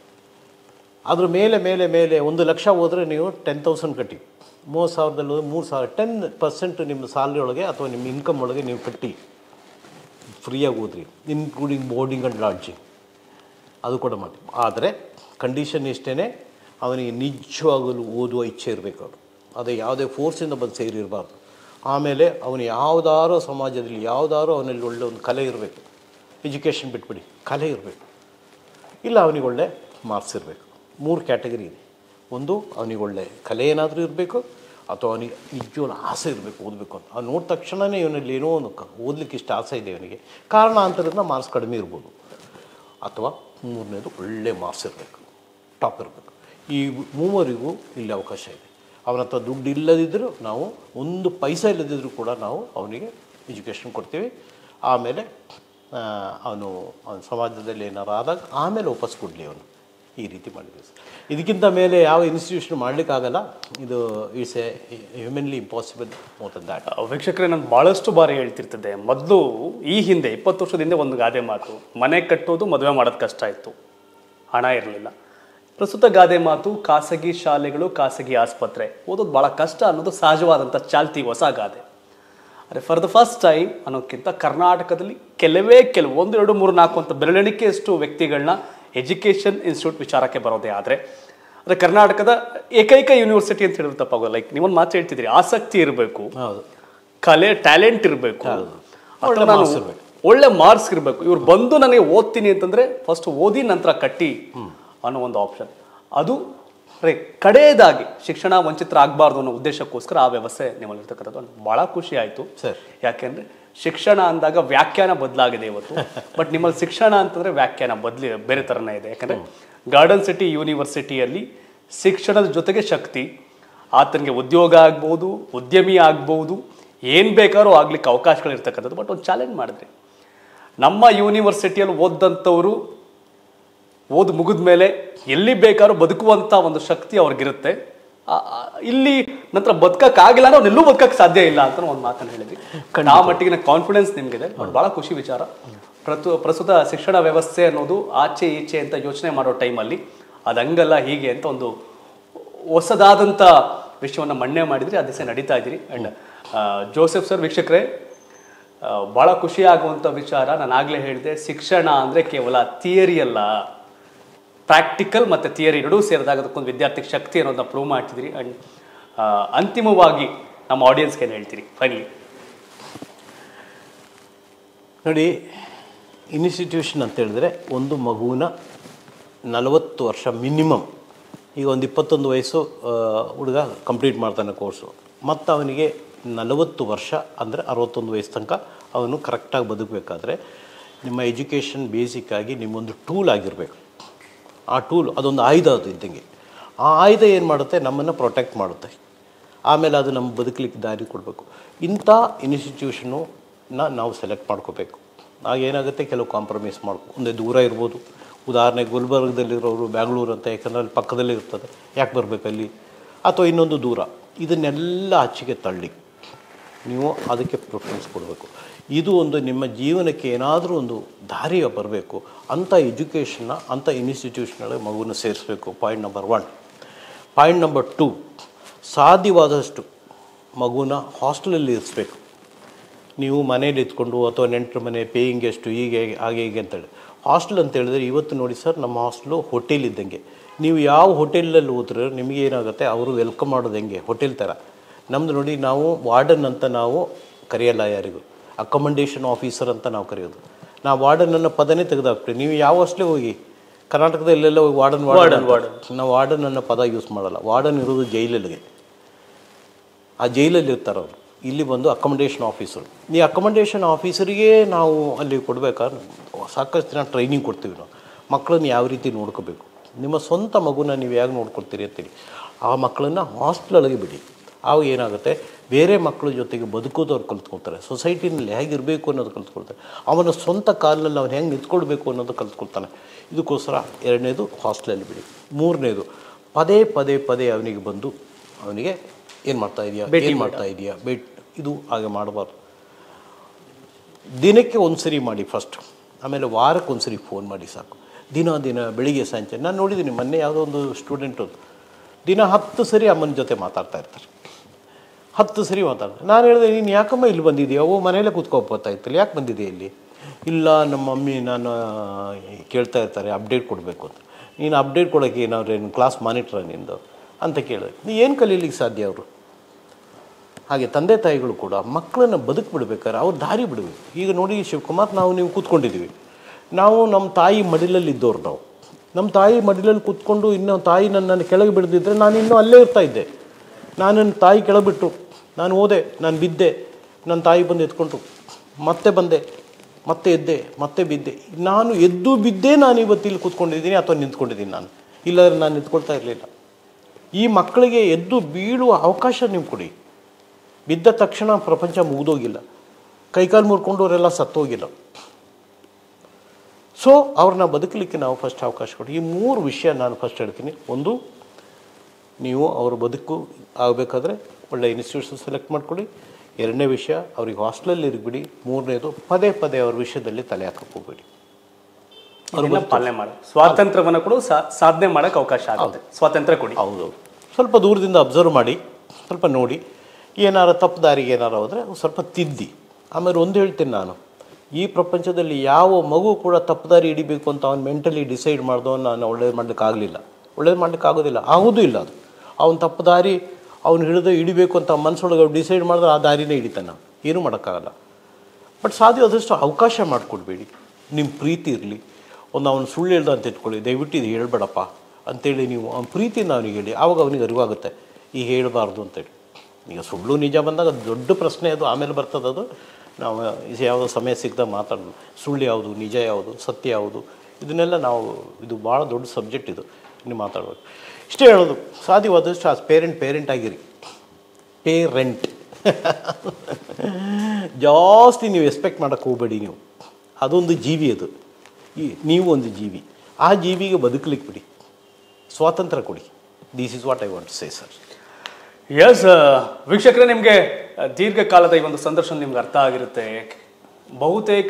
ಅದ್ರ ಮೇಲೆ ಮೇಲೆ ಮೇಲೆ ಒಂದು ಲಕ್ಷ ಹೋದರೆ ನೀವು ಟೆನ್ ತೌಸಂಡ್ ಕಟ್ಟಿ, ಮೂವತ್ತು ಸಾವಿರದಲ್ಲಿ ಮೂರು ಸಾವಿರ ಟೆನ್ ಪರ್ಸೆಂಟ್ ನಿಮ್ಮ ಸ್ಯಾಲ್ರಿ ಒಳಗೆ ಅಥವಾ ನಿಮ್ಮ ಇನ್ಕಮ್ ಒಳಗೆ ನೀವು ಕಟ್ಟಿ ಫ್ರೀಯಾಗಿ ಓದ್ರಿ, ಇನ್ಕ್ಲೂಡಿಂಗ್ ಬೋರ್ಡಿಂಗ್ ಆ್ಯಂಡ್ ಲಾಡ್ಜಿಂಗ್, ಅದು ಕೂಡ ಮಾಡಿ. ಆದರೆ ಕಂಡೀಷನ್ ಇಷ್ಟೇ, ಅವನಿಗೆ ನಿಜವಾಗಲೂ ಓದುವ ಇಚ್ಛೆ ಇರಬೇಕು. ಅವರು ಅದೇ ಯಾವುದೇ ಫೋರ್ಸಿಂದ ಬಂದು ಸೇರಿರಬಾರ್ದು. ಆಮೇಲೆ ಅವನು ಯಾವುದಾರೋ ಸಮಾಜದಲ್ಲಿ ಯಾವುದಾರೋ ಅವನಲ್ಲಿ ಒಳ್ಳೆ ಒಂದು ಕಲೆ ಇರಬೇಕು. ಎಜುಕೇಷನ್ ಬಿಟ್ಬಿಡಿ, ಕಲೆ ಇರಬೇಕು. ಇಲ್ಲ ಅವನಿಗೆ ಒಳ್ಳೆ ಮಾರ್ಕ್ಸ್ ಇರಬೇಕು. ಮೂರು ಕ್ಯಾಟಗರಿ ಇದೆ. ಒಂದು ಅವನಿಗೆ ಒಳ್ಳೆ ಕಲೆ ಏನಾದರೂ ಇರಬೇಕು, ಅಥವಾ ಅವನಿಗೆ ನಿಜವಾಗ್ಲೂ ಆಸೆ ಇರಬೇಕು ಓದಬೇಕು ಅಂತ. ಅವ್ನು ನೋಡಿದ ತಕ್ಷಣವೇ ಇವನಲ್ಲಿ ಏನೋ ಒಂದು ಓದಲಿಕ್ಕೆ ಇಷ್ಟ ಆಸೆ ಇದೆ ಅವನಿಗೆ, ಕಾರಣಾಂತರದಿಂದ ಮಾರ್ಕ್ಸ್ ಕಡಿಮೆ ಇರ್ಬೋದು. ಅಥವಾ ಮೂರನೇದು ಒಳ್ಳೆ ಮಾರ್ಕ್ಸ್ ಇರಬೇಕು, ಟಾಪ್ ಇರಬೇಕು. ಈ ಮೂವರಿಗೂ ಇಲ್ಲಿ ಅವಕಾಶ ಇದೆ. ಅವನ ಹತ್ರ ದುಡ್ಡು ಇಲ್ಲದಿದ್ದರೂ ನಾವು ಒಂದು ಪೈಸಾ ಇಲ್ಲದಿದ್ದರೂ ಕೂಡ ನಾವು ಅವನಿಗೆ ಎಜುಕೇಷನ್ ಕೊಡ್ತೀವಿ. ಆಮೇಲೆ ಅವನು ಅವನ ಸಮಾಜದಲ್ಲಿ ಏನಾರು ಆದಾಗ ಆಮೇಲೆ ವಾಪಸ್ ಕೊಡಲಿ ಅವನು. ಈ ರೀತಿ ಮಾಡಿದ್ವಿ ಸರ್. ಇದಕ್ಕಿಂತ ಮೇಲೆ ಯಾವ ಇನ್ಸ್ಟಿಟ್ಯೂಷನ್ ಮಾಡಲಿಕ್ಕಾಗಲ್ಲ. ಇದು it's a humanly impossible more than that. ವೀಕ್ಷಕರೇ, ನಾನು ಭಾಳಷ್ಟು ಬಾರಿ ಹೇಳ್ತಿರ್ತದೆ, ಮೊದಲು ಈ ಹಿಂದೆ ಇಪ್ಪತ್ತು ವರ್ಷದ ಹಿಂದೆ ಒಂದು ಗಾದೆ ಮಾತು, ಮನೆ ಕಟ್ಟೋದು ಮದುವೆ ಮಾಡೋದು ಕಷ್ಟ ಇತ್ತು, ಹಣ ಇರಲಿಲ್ಲ. ಪ್ರಸ್ತುತ ಗಾದೆ ಮಾತು, ಖಾಸಗಿ ಶಾಲೆಗಳು ಖಾಸಗಿ ಆಸ್ಪತ್ರೆ, ಓದೋದು ಭಾಳ ಕಷ್ಟ ಅನ್ನೋದು ಸಹಜವಾದಂಥ ಚಾಲ್ತಿ, ಹೊಸ ಗಾದೆ. ಆದರೆ ಫಾರ್ ದ ಫಸ್ಟ್ ಟೈಮ್ ಅನ್ನೋಕ್ಕಿಂತ ಕರ್ನಾಟಕದಲ್ಲಿ ಕೆಲವೇ ಕೆಲವು ಒಂದು ಎರಡು ಮೂರು ನಾಲ್ಕು ಅಂತ ಬೆರಳೆಣಿಕೆಯಷ್ಟು ವ್ಯಕ್ತಿಗಳನ್ನ ಎಜುಕೇಷನ್ ಇನ್ಸ್ಟಿಟ್ಯೂಟ್ ವಿಚಾರಕ್ಕೆ ಬರೋದೇ. ಆದರೆ ಅಂದರೆ ಕರ್ನಾಟಕದ ಏಕೈಕ ಯೂನಿವರ್ಸಿಟಿ ಅಂತ ಹೇಳಿದ್ರೆ ತಪ್ಪಾಗೋದು. ಲೈಕ್ ನೀವೊಂದು ಮಾತು ಹೇಳ್ತಿದ್ರಿ, ಆಸಕ್ತಿ ಇರಬೇಕು, ಕಲೆ ಟ್ಯಾಲೆಂಟ್ ಇರಬೇಕು, ಒಳ್ಳೆ ಮಾರ್ಕ್ಸ್ ಇರಬೇಕು. ಇವ್ರು ಬಂದು ನನಗೆ ಓದ್ತೀನಿ ಅಂತಂದರೆ ಫಸ್ಟ್ ಓದಿ ನಂತರ ಕಟ್ಟಿ ಅನ್ನೋ ಒಂದು ಆಪ್ಷನ್. ಅದು ರೇ ಕಡೆಯದಾಗಿ ಶಿಕ್ಷಣ ವಂಚಿತರ ಆಗಬಾರ್ದು ಅನ್ನೋ ಉದ್ದೇಶಕ್ಕೋಸ್ಕರ ಆ ವ್ಯವಸ್ಥೆ ನಿಮ್ಮಲ್ಲಿ ಇರ್ತಕ್ಕಂಥದ್ದು ಭಾಳ ಖುಷಿ ಆಯಿತು ಸರ್. ಯಾಕೆಂದರೆ ಶಿಕ್ಷಣ ಅಂದಾಗ ವ್ಯಾಖ್ಯಾನ ಬದಲಾಗಿದೆ ಇವತ್ತು, ಬಟ್ ನಿಮ್ಮಲ್ಲಿ ಶಿಕ್ಷಣ ಅಂತಂದರೆ ವ್ಯಾಖ್ಯಾನ ಬದಲಿ ಬೇರೆ ಥರನೇ ಇದೆ. ಯಾಕಂದರೆ ಗಾರ್ಡನ್ ಸಿಟಿ ಯೂನಿವರ್ಸಿಟಿಯಲ್ಲಿ ಶಿಕ್ಷಣದ ಜೊತೆಗೆ ಶಕ್ತಿ, ಆತನಿಗೆ ಉದ್ಯೋಗ ಆಗ್ಬೋದು, ಉದ್ಯಮಿ ಆಗ್ಬೋದು, ಏನು ಬೇಕಾದ್ರೂ ಆಗ್ಲಿಕ್ಕೆ ಅವಕಾಶಗಳಿರ್ತಕ್ಕಂಥದ್ದು. ಬಟ್ ಒಂದು ಚಾಲೆಂಜ್ ಮಾಡಿದ್ರಿ, ನಮ್ಮ ಯೂನಿವರ್ಸಿಟಿಯಲ್ಲಿ ಓದಂಥವರು ಓದು ಮುಗಿದ ಮೇಲೆ ಎಲ್ಲಿ ಬೇಕಾದ್ರೂ ಬದುಕುವಂಥ ಒಂದು ಶಕ್ತಿ ಅವ್ರಿಗಿರುತ್ತೆ. ಇಲ್ಲಿ ನಂತರ ಬದುಕಕ್ಕಾಗಿಲ್ಲ ಅಂದ್ರೆ ಅವ್ನೆಲ್ಲೂ ಬದುಕಕ್ಕೆ ಸಾಧ್ಯ ಇಲ್ಲ ಅಂತ ಒಂದು ಮಾತನ್ನು ಹೇಳಿದ್ವಿ. ಆ ಮಟ್ಟಿಗಿನ ಕಾನ್ಫಿಡೆನ್ಸ್ ನಿಮಗಿದೆ, ಬಟ್ ಭಾಳ ಖುಷಿ ವಿಚಾರ. ಪ್ರತು ಪ್ರಸ್ತುತ ಶಿಕ್ಷಣ ವ್ಯವಸ್ಥೆ ಅನ್ನೋದು ಆಚೆ ಈಚೆ ಅಂತ ಯೋಚನೆ ಮಾಡೋ ಟೈಮಲ್ಲಿ ಅದು ಹಂಗಲ್ಲ ಹೀಗೆ ಅಂತ ಒಂದು ಹೊಸದಾದಂಥ ವಿಷಯವನ್ನು ಮಣ್ಣೆ ಮಾಡಿದ್ರಿ, ಆ ದಿವಸ ನಡೀತಾ ಇದ್ದೀರಿ. ಆ್ಯಂಡ್ ಜೋಸೆಫ್ ಸರ್, ವೀಕ್ಷಕರೇ, ಭಾಳ ಖುಷಿಯಾಗುವಂಥ ವಿಚಾರ. ನಾನು ಆಗಲೇ ಹೇಳಿದೆ, ಶಿಕ್ಷಣ ಅಂದರೆ ಕೇವಲ ಥಿಯರಿ ಅಲ್ಲ, ಪ್ರಾಕ್ಟಿಕಲ್ ಮತ್ತು ಥಿಯರಿ ಎರಡೂ ಸೇರಿದಾಗ ಅದಕ್ಕೊಂದು ವಿದ್ಯಾರ್ಥಿಗೆ ಶಕ್ತಿ ಅನ್ನೋದನ್ನ ಪ್ರೂವ್ ಮಾಡ್ತಿದ್ರಿ. ಆ್ಯಂಡ್ ಅಂತಿಮವಾಗಿ ನಮ್ಮ ಆಡಿಯನ್ಸ್ಗೆ ಏನು ಹೇಳ್ತೀರಿ ಫೈನಲಿ? ನೋಡಿ, ಇನ್ಸ್ಟಿಟ್ಯೂಷನ್ ಅಂತ ಹೇಳಿದ್ರೆ ಒಂದು ಮಗುವಿನ ನಲವತ್ತು ವರ್ಷ ಮಿನಿಮಮ್. ಈಗ ಒಂದು ಇಪ್ಪತ್ತೊಂದು ವಯಸ್ಸು ಹುಡುಗ ಕಂಪ್ಲೀಟ್ ಮಾಡ್ತಾನೆ ಕೋರ್ಸು, ಮತ್ತು ಅವನಿಗೆ ನಲವತ್ತು ವರ್ಷ ಅಂದರೆ ಅರವತ್ತೊಂದು ವಯಸ್ಸು ತನಕ ಅವನು ಕರೆಕ್ಟಾಗಿ ಬದುಕಬೇಕಾದ್ರೆ ನಿಮ್ಮ ಎಜುಕೇಷನ್ ಬೇಸಿಕ್ಕಾಗಿ ನಿಮ್ಮೊಂದು ಟೂಲ್ ಆಗಿರಬೇಕು. ಆ ಟೂಲ್ ಅದೊಂದು ಆಯುಧ, ಅದು ಇದ್ದಂಗೆ. ಆ ಆಯುಧ ಏನು ಮಾಡುತ್ತೆ, ನಮ್ಮನ್ನು ಪ್ರೊಟೆಕ್ಟ್ ಮಾಡುತ್ತೆ. ಆಮೇಲೆ ಅದು ನಮ್ಮ ಬದುಕಲಿಕ್ಕೆ ದಾರಿ ಕೊಡಬೇಕು. ಇಂಥ ಇನ್ಸ್ಟಿಟ್ಯೂಷನ್ನ ನಾವು ಸೆಲೆಕ್ಟ್ ಮಾಡ್ಕೋಬೇಕು. ಆಗೇನಾಗುತ್ತೆ, ಕೆಲವು ಕಾಂಪ್ರಮೈಸ್ ಮಾಡ್ಕೊ, ಒಂದೇ ದೂರ ಇರ್ಬೋದು. ಉದಾಹರಣೆಗೆ ಗುಲ್ಬರ್ಗದಲ್ಲಿರೋರು ಬ್ಯಾಂಗ್ಳೂರು ಅಂತ, ಯಾಕಂದರೆ ಅಲ್ಲಿ ಪಕ್ಕದಲ್ಲೇ ಇರ್ತದೆ, ಯಾಕೆ ಬರಬೇಕಲ್ಲಿ, ಅಥವಾ ಇನ್ನೊಂದು ದೂರ. ಇದನ್ನೆಲ್ಲ ಆಚೆಗೆ ತಳ್ಳಿ ನೀವು ಅದಕ್ಕೆ ಪ್ರಿಫರೆನ್ಸ್ ಕೊಡಬೇಕು. ಇದು ಒಂದು ನಿಮ್ಮ ಜೀವನಕ್ಕೆ ಏನಾದರೂ ಒಂದು ದಾರಿಯ ಬರಬೇಕು. ಅಂಥ ಎಜುಕೇಷನ್ನ ಅಂಥ ಇನ್ಸ್ಟಿಟ್ಯೂಷನ್ಗಳಿಗೆ ಮಗುವನ್ನು ಸೇರಿಸಬೇಕು. Point number one. Point number two, ಸಾಧ್ಯವಾದಷ್ಟು ಮಗುನ ಹಾಸ್ಟೆಲಲ್ಲಿ ಇರಿಸ್ಬೇಕು. ನೀವು ಮನೇಲಿ ಇದ್ಕೊಂಡು ಅಥವಾ ನೆಂಟರ ಮನೆ, ಪೇಯಿಂಗ್ ಗೆಸ್ಟು, ಹೀಗೆ ಹಾಗೆ ಹೀಗೆ ಅಂತೇಳಿ. ಹಾಸ್ಟೆಲ್ ಅಂತ ಹೇಳಿದ್ರೆ ಇವತ್ತು ನೋಡಿ ಸರ್, ನಮ್ಮ ಹಾಸ್ಟೆಲು ಹೋಟೆಲ್ ಇದ್ದಂಗೆ. ನೀವು ಯಾವ ಹೋಟೆಲಲ್ಲಿ ಹೋದ್ರೆ ನಿಮಗೆ ಏನಾಗುತ್ತೆ, ಅವರು ವೆಲ್ಕಮ್ ಮಾಡೋದು ಹೆಂಗೆ, ಹೋಟೆಲ್ ಥರ. ನಮ್ಮದು ನೋಡಿ, ನಾವು ವಾರ್ಡನ್ ಅಂತ ನಾವು ಕರೆಯಲ್ಲ ಯಾರಿಗೂ, ಅಕಮಂಡೇಷನ್ ಆಫೀಸರ್ ಅಂತ ನಾವು ಕರೆಯೋದು. ನಾವು ವಾರ್ಡನನ್ನು ಪದನೇ ತೆಗೆದಾಕ್ತೀವಿ. ನೀವು ಯಾವ ಹಾಸ್ಟೆಲ್ಗೆ ಹೋಗಿ, ಕರ್ನಾಟಕದ ಎಲ್ಲೆಲ್ಲ ಹೋಗಿ ವಾರ್ಡನ್ ವಾರ್ಡನ್ ವಾರ್ಡನ್ ನಾವು ವಾರ್ಡನ್ ಅನ್ನೋ ಪದ ಯೂಸ್ ಮಾಡಲ್ಲ. ವಾರ್ಡನ್ ಇರೋದು ಜೈಲಲ್ಲಿಗೆ, ಆ ಜೈಲಲ್ಲಿ ಇರ್ತಾರೆ ಅವರು. ಇಲ್ಲಿ ಬಂದು ಅಕಮಂಡೇಷನ್ ಆಫೀಸರು. ಈ ಅಕಮಂಡೇಷನ್ ಆಫೀಸರಿಗೆ ನಾವು ಅಲ್ಲಿ ಕೊಡಬೇಕಾದ್ರೆ ಸಾಕಷ್ಟು ದಿನ ಟ್ರೈನಿಂಗ್ ಕೊಡ್ತೀವಿ. ನಾವು ಮಕ್ಕಳನ್ನ ಯಾವ ರೀತಿ ನೋಡ್ಕೋಬೇಕು, ನಿಮ್ಮ ಸ್ವಂತ ಮಗುನ ನೀವು ಹೇಗೆ ನೋಡ್ಕೊಳ್ತೀರಿ ಅಂತೀರಿ. ಆ ಮಕ್ಕಳನ್ನು ಹಾಸ್ಟೆಲೊಳಗೆ ಬಿಡಿ. ಆವಾಗ ಏನಾಗುತ್ತೆ, ಬೇರೆ ಮಕ್ಕಳ ಜೊತೆಗೆ ಬದುಕೋದವ್ರು ಕಲ್ತ್ಕೊಳ್ತಾರೆ, ಸೊಸೈಟಿನಲ್ಲಿ ಹೇಗಿರಬೇಕು ಅನ್ನೋದು ಕಲ್ತ್ಕೊಳ್ತಾರೆ, ಅವನ ಸ್ವಂತ ಕಾಲಲ್ಲಿ ಅವನು ಹೆಂಗೆ ನಿಂತ್ಕೊಳ್ಬೇಕು ಅನ್ನೋದು ಕಲ್ತ್ಕೊಳ್ತಾನೆ. ಇದಕ್ಕೋಸ್ಕರ ಎರಡನೇದು ಹಾಸ್ಟೆಲಲ್ಲಿ ಬಿಡಿ. ಮೂರನೇದು, ಪದೇ ಪದೇ ಪದೇ ಅವನಿಗೆ ಬಂದು ಅವನಿಗೆ ಏನು ಮಾಡ್ತಾ ಇದೆಯಾ ಏನು ಮಾಡ್ತಾ ಇದೆಯಾ ಬೇಟ್ ಇದು ಹಾಗೆ ಮಾಡಬಾರ್ದು. ದಿನಕ್ಕೆ ಒಂದು ಸರಿ ಮಾಡಿ ಫಸ್ಟ್, ಆಮೇಲೆ ವಾರಕ್ಕೆ ಒಂದು ಸರಿ ಫೋನ್ ಮಾಡಿ ಸಾಕು. ದಿನ ದಿನ ಬೆಳಿಗ್ಗೆ ಸಂಜೆ ನಾನು ನೋಡಿದ್ದೀನಿ, ಮೊನ್ನೆ ಯಾವುದೋ ಒಂದು ಸ್ಟೂಡೆಂಟು ದಿನ ಹತ್ತು ಸರಿ ಅಮ್ಮನ ಜೊತೆ ಮಾತಾಡ್ತಾ ಇರ್ತಾರೆ, ಹತ್ತು ಸರಿ ಮಾತಾಡ್ತಾರೆ. ನಾನು ಹೇಳಿದೆ, ನೀನು ಯಾಕಮ್ಮ ಇಲ್ಲಿ ಬಂದಿದ್ದೀಯ? ಅವು ಮನೆಯಲ್ಲೇ ಕೂತ್ಕೊಬೋತಾ ಇತ್ತಲ್ಲ, ಯಾಕೆ ಬಂದಿದ್ದೀಯ ಇಲ್ಲಿ? ಇಲ್ಲ ನಮ್ಮ ಮಮ್ಮಿ ನಾನು ಕೇಳ್ತಾ ಇರ್ತಾರೆ ಅಪ್ಡೇಟ್ ಕೊಡಬೇಕು ಅಂತ. ನೀನು ಅಪ್ಡೇಟ್ ಕೊಡೋಕ್ಕೆ ಏನಾದ್ರು ಕ್ಲಾಸ್ ಮಾನಿಟ್ರ ನಿಂದು ಅಂತ ಕೇಳಿದೆ. ನೀ ಏನು ಕಲೀಲಿಕ್ಕೆ ಸಾಧ್ಯ ಅವರು? ಹಾಗೆ ತಂದೆ ತಾಯಿಗಳು ಕೂಡ ಮಕ್ಕಳನ್ನು ಬದುಕು ಬಿಡ್ಬೇಕಾದ್ರೆ ಅವ್ರು ದಾರಿ ಬಿಡಬೇಕು. ಈಗ ನೋಡಿ ಶಿವಕುಮಾರ್, ನಾವು ನೀವು ಕೂತ್ಕೊಂಡಿದ್ದೀವಿ, ನಾವು ನಮ್ಮ ತಾಯಿ ಮಡಿಲಲ್ಲಿದ್ದವ್ರು. ನಾವು ನಮ್ಮ ತಾಯಿ ಮಡಿಲಲ್ಲಿ ಕೂತ್ಕೊಂಡು ಇನ್ನೂ ತಾಯಿ ನನ್ನನ್ನು ಕೆಳಗೆ ಬಿಡದಿದ್ದರೆ ನಾನು ಇನ್ನೂ ಅಲ್ಲೇ ಇರ್ತಾ ಇದ್ದೆ. ನಾನು ನನ್ನ ತಾಯಿ ಕೆಳಬಿಟ್ಟು ನಾನು ಹೋದೆ, ನಾನು ಬಿದ್ದೆ, ನನ್ನ ತಾಯಿ ಬಂದು ಎತ್ಕೊಂಡ್ರು, ಮತ್ತೆ ಬಂದೆ, ಮತ್ತೆ ಎದ್ದೆ, ಮತ್ತೆ ಬಿದ್ದೆ. ನಾನು ಎದ್ದು ಬಿದ್ದೇ ನಾನು ಇವತ್ತು ಇಲ್ಲಿ ಕೂತ್ಕೊಂಡಿದ್ದೀನಿ ಅಥವಾ ನಿಂತ್ಕೊಂಡಿದ್ದೀನಿ. ನಾನು ಇಲ್ಲಾಂದರೆ ನಾನು ನಿಂತ್ಕೊಳ್ತಾ ಇರಲಿಲ್ಲ. ಈ ಮಕ್ಕಳಿಗೆ ಎದ್ದು ಬೀಳುವ ಅವಕಾಶ ನೀವು ಕೊಡಿ. ಬಿದ್ದ ತಕ್ಷಣ ಪ್ರಪಂಚ ಮುಗಿದೋಗಿಲ್ಲ, ಕೈಕಾಲು ಮುರ್ಕೊಂಡವರೆಲ್ಲ ಸತ್ತೋಗಿಲ್ಲ. ಸೊ ಅವ್ರನ್ನ ಬದುಕಲಿಕ್ಕೆ ನಾವು ಫಸ್ಟ್ ಅವಕಾಶ ಕೊಡಿ. ಈ ಮೂರು ವಿಷಯ ನಾನು ಫಸ್ಟ್ ಹೇಳ್ತೀನಿ. ಒಂದು, ನೀವು ಅವ್ರ ಬದುಕು ಆಗಬೇಕಾದ್ರೆ ಒಳ್ಳೆ ಇನ್ಸ್ಟಿಟ್ಯೂಷನ್ ಸೆಲೆಕ್ಟ್ ಮಾಡ್ಕೊಳ್ಳಿ. ಎರಡನೇ ವಿಷಯ, ಅವ್ರಿಗೆ ಹಾಸ್ಟೆಲಲ್ಲಿ ಇರ್ಬಿಡಿ. ಮೂರನೇದು, ಪದೇ ಪದೇ ಅವ್ರ ವಿಷಯದಲ್ಲಿ ತಲೆ ಹಾಕಕ್ಕೆ ಹೋಗ್ಬೇಡಿ, ಅವ್ರನ್ನ ಪಾಲನೆ ಮಾಡಿ ಸ್ವಾತಂತ್ರ್ಯವನ್ನು ಕೂಡ ಸಾಧನೆ ಮಾಡೋಕ್ಕೆ ಅವಕಾಶ ಆಗುತ್ತೆ. ಸ್ವಾತಂತ್ರ್ಯ ಕೊಡಿ. ಹೌದು, ಸ್ವಲ್ಪ ದೂರದಿಂದ ಅಬ್ಸರ್ವ್ ಮಾಡಿ, ಸ್ವಲ್ಪ ನೋಡಿ, ಏನಾರ ತಪ್ಪು ದಾರಿಗೆ ಏನಾರು ಹೋದರೆ ಸ್ವಲ್ಪ ತಿದ್ದಿ. ಆಮೇಲೆ ಒಂದು ಹೇಳ್ತೀನಿ ನಾನು, ಈ ಪ್ರಪಂಚದಲ್ಲಿ ಯಾವ ಮಗು ಕೂಡ ತಪ್ಪು ದಾರಿ ಹಿಡಿಬೇಕು ಅಂತ ಅವ್ನು ಮೆಂಟಲಿ ಡಿಸೈಡ್ ಮಾಡ್ದೋ ನಾನು ಒಳ್ಳೇದು ಮಾಡಲಿಕ್ಕಾಗಲಿಲ್ಲ, ಒಳ್ಳೇದು ಮಾಡಲಿಕ್ಕೆ ಆಗೋದಿಲ್ಲ, ಆಗೋದು ಇಲ್ಲ. ಅದು ಅವ್ನು ತಪ್ಪು ದಾರಿ ಅವ್ನು ಹಿಡಿದು ಹಿಡಿಬೇಕು ಅಂತ ಮನಸ್ಸೊಳಗೆ ಡಿಸೈಡ್ ಮಾಡಿದ್ರೆ ಆ ದಾರಿನೇ ಹಿಡಿತಾನೆ, ನಾವು ಏನೂ ಮಾಡೋಕ್ಕಾಗಲ್ಲ. ಬಟ್ ಸಾಧ್ಯವಾದಷ್ಟು ಅವಕಾಶ ಮಾಡಿಕೊಡ್ಬೇಡಿ. ನಿಮ್ಮ ಪ್ರೀತಿ ಇರಲಿ. ಒಂದು ಅವನು ಸುಳ್ಳು ಹೇಳ್ದ ಅಂತ ಇಟ್ಕೊಳ್ಳಿ, ದಯವಿಟ್ಟು ಇದು ಹೇಳ್ಬೇಡಪ್ಪ ಅಂತೇಳಿ ನೀವು ಅವ್ನ ಪ್ರೀತಿಯಿಂದ ಅವನಿಗೆ ಹೇಳಿ, ಆವಾಗ ಅವನಿಗೆ ಅರಿವಾಗುತ್ತೆ ಈಗ ಹೇಳಬಾರ್ದು ಅಂತೇಳಿ. ಈಗ ಸುಳ್ಳು ನಿಜ ಬಂದಾಗ ದೊಡ್ಡ ಪ್ರಶ್ನೆ ಅದು, ಆಮೇಲೆ ಬರ್ತದೆ ಅದು. ನಾವು ಯಾವುದೋ ಸಮಯ ಸಿಗ್ದಾಗ ಮಾತಾಡೋದು, ಸುಳ್ಳು ಯಾವುದು, ನಿಜ ಯಾವುದು, ಸತ್ಯ ಯಾವುದು, ಇದನ್ನೆಲ್ಲ ನಾವು, ಇದು ಭಾಳ ದೊಡ್ಡ ಸಬ್ಜೆಕ್ಟ್ ಇದು, ನೀವು ಮಾತಾಡ್ಬೇಕು. ಇಷ್ಟೇ ಹೇಳೋದು, ಸಾಧ್ಯವಾದಷ್ಟು ಆ ಪೇರೆಂಟ್ ಪೇರೆಂಟ್ ಆಗಿರಿ. ಪೇರೆಂಟ್ ಜಾಸ್ತಿ ನೀವು ಎಕ್ಸ್ಪೆಕ್ಟ್ ಮಾಡೋಕ್ಕೆ ಹೋಗಬೇಡಿ. ನೀವು ಅದೊಂದು ಜೀವಿ, ಅದು ಈ ನೀವು ಒಂದು ಜೀವಿ. ಆ ಜೀವಿಗೆ ಬದುಕಲಿಕ್ಕೆ ಬಿಡಿ, ಸ್ವಾತಂತ್ರ್ಯ ಕೊಡಿ. This is what I want to say sir. Yes ವೀಕ್ಷಕರೇ, ನಿಮಗೆ ದೀರ್ಘಕಾಲದ ಈ ಒಂದು ಸಂದರ್ಶನ ನಿಮ್ಗೆ ಅರ್ಥ ಆಗಿರುತ್ತೆ. ಬಹುತೇಕ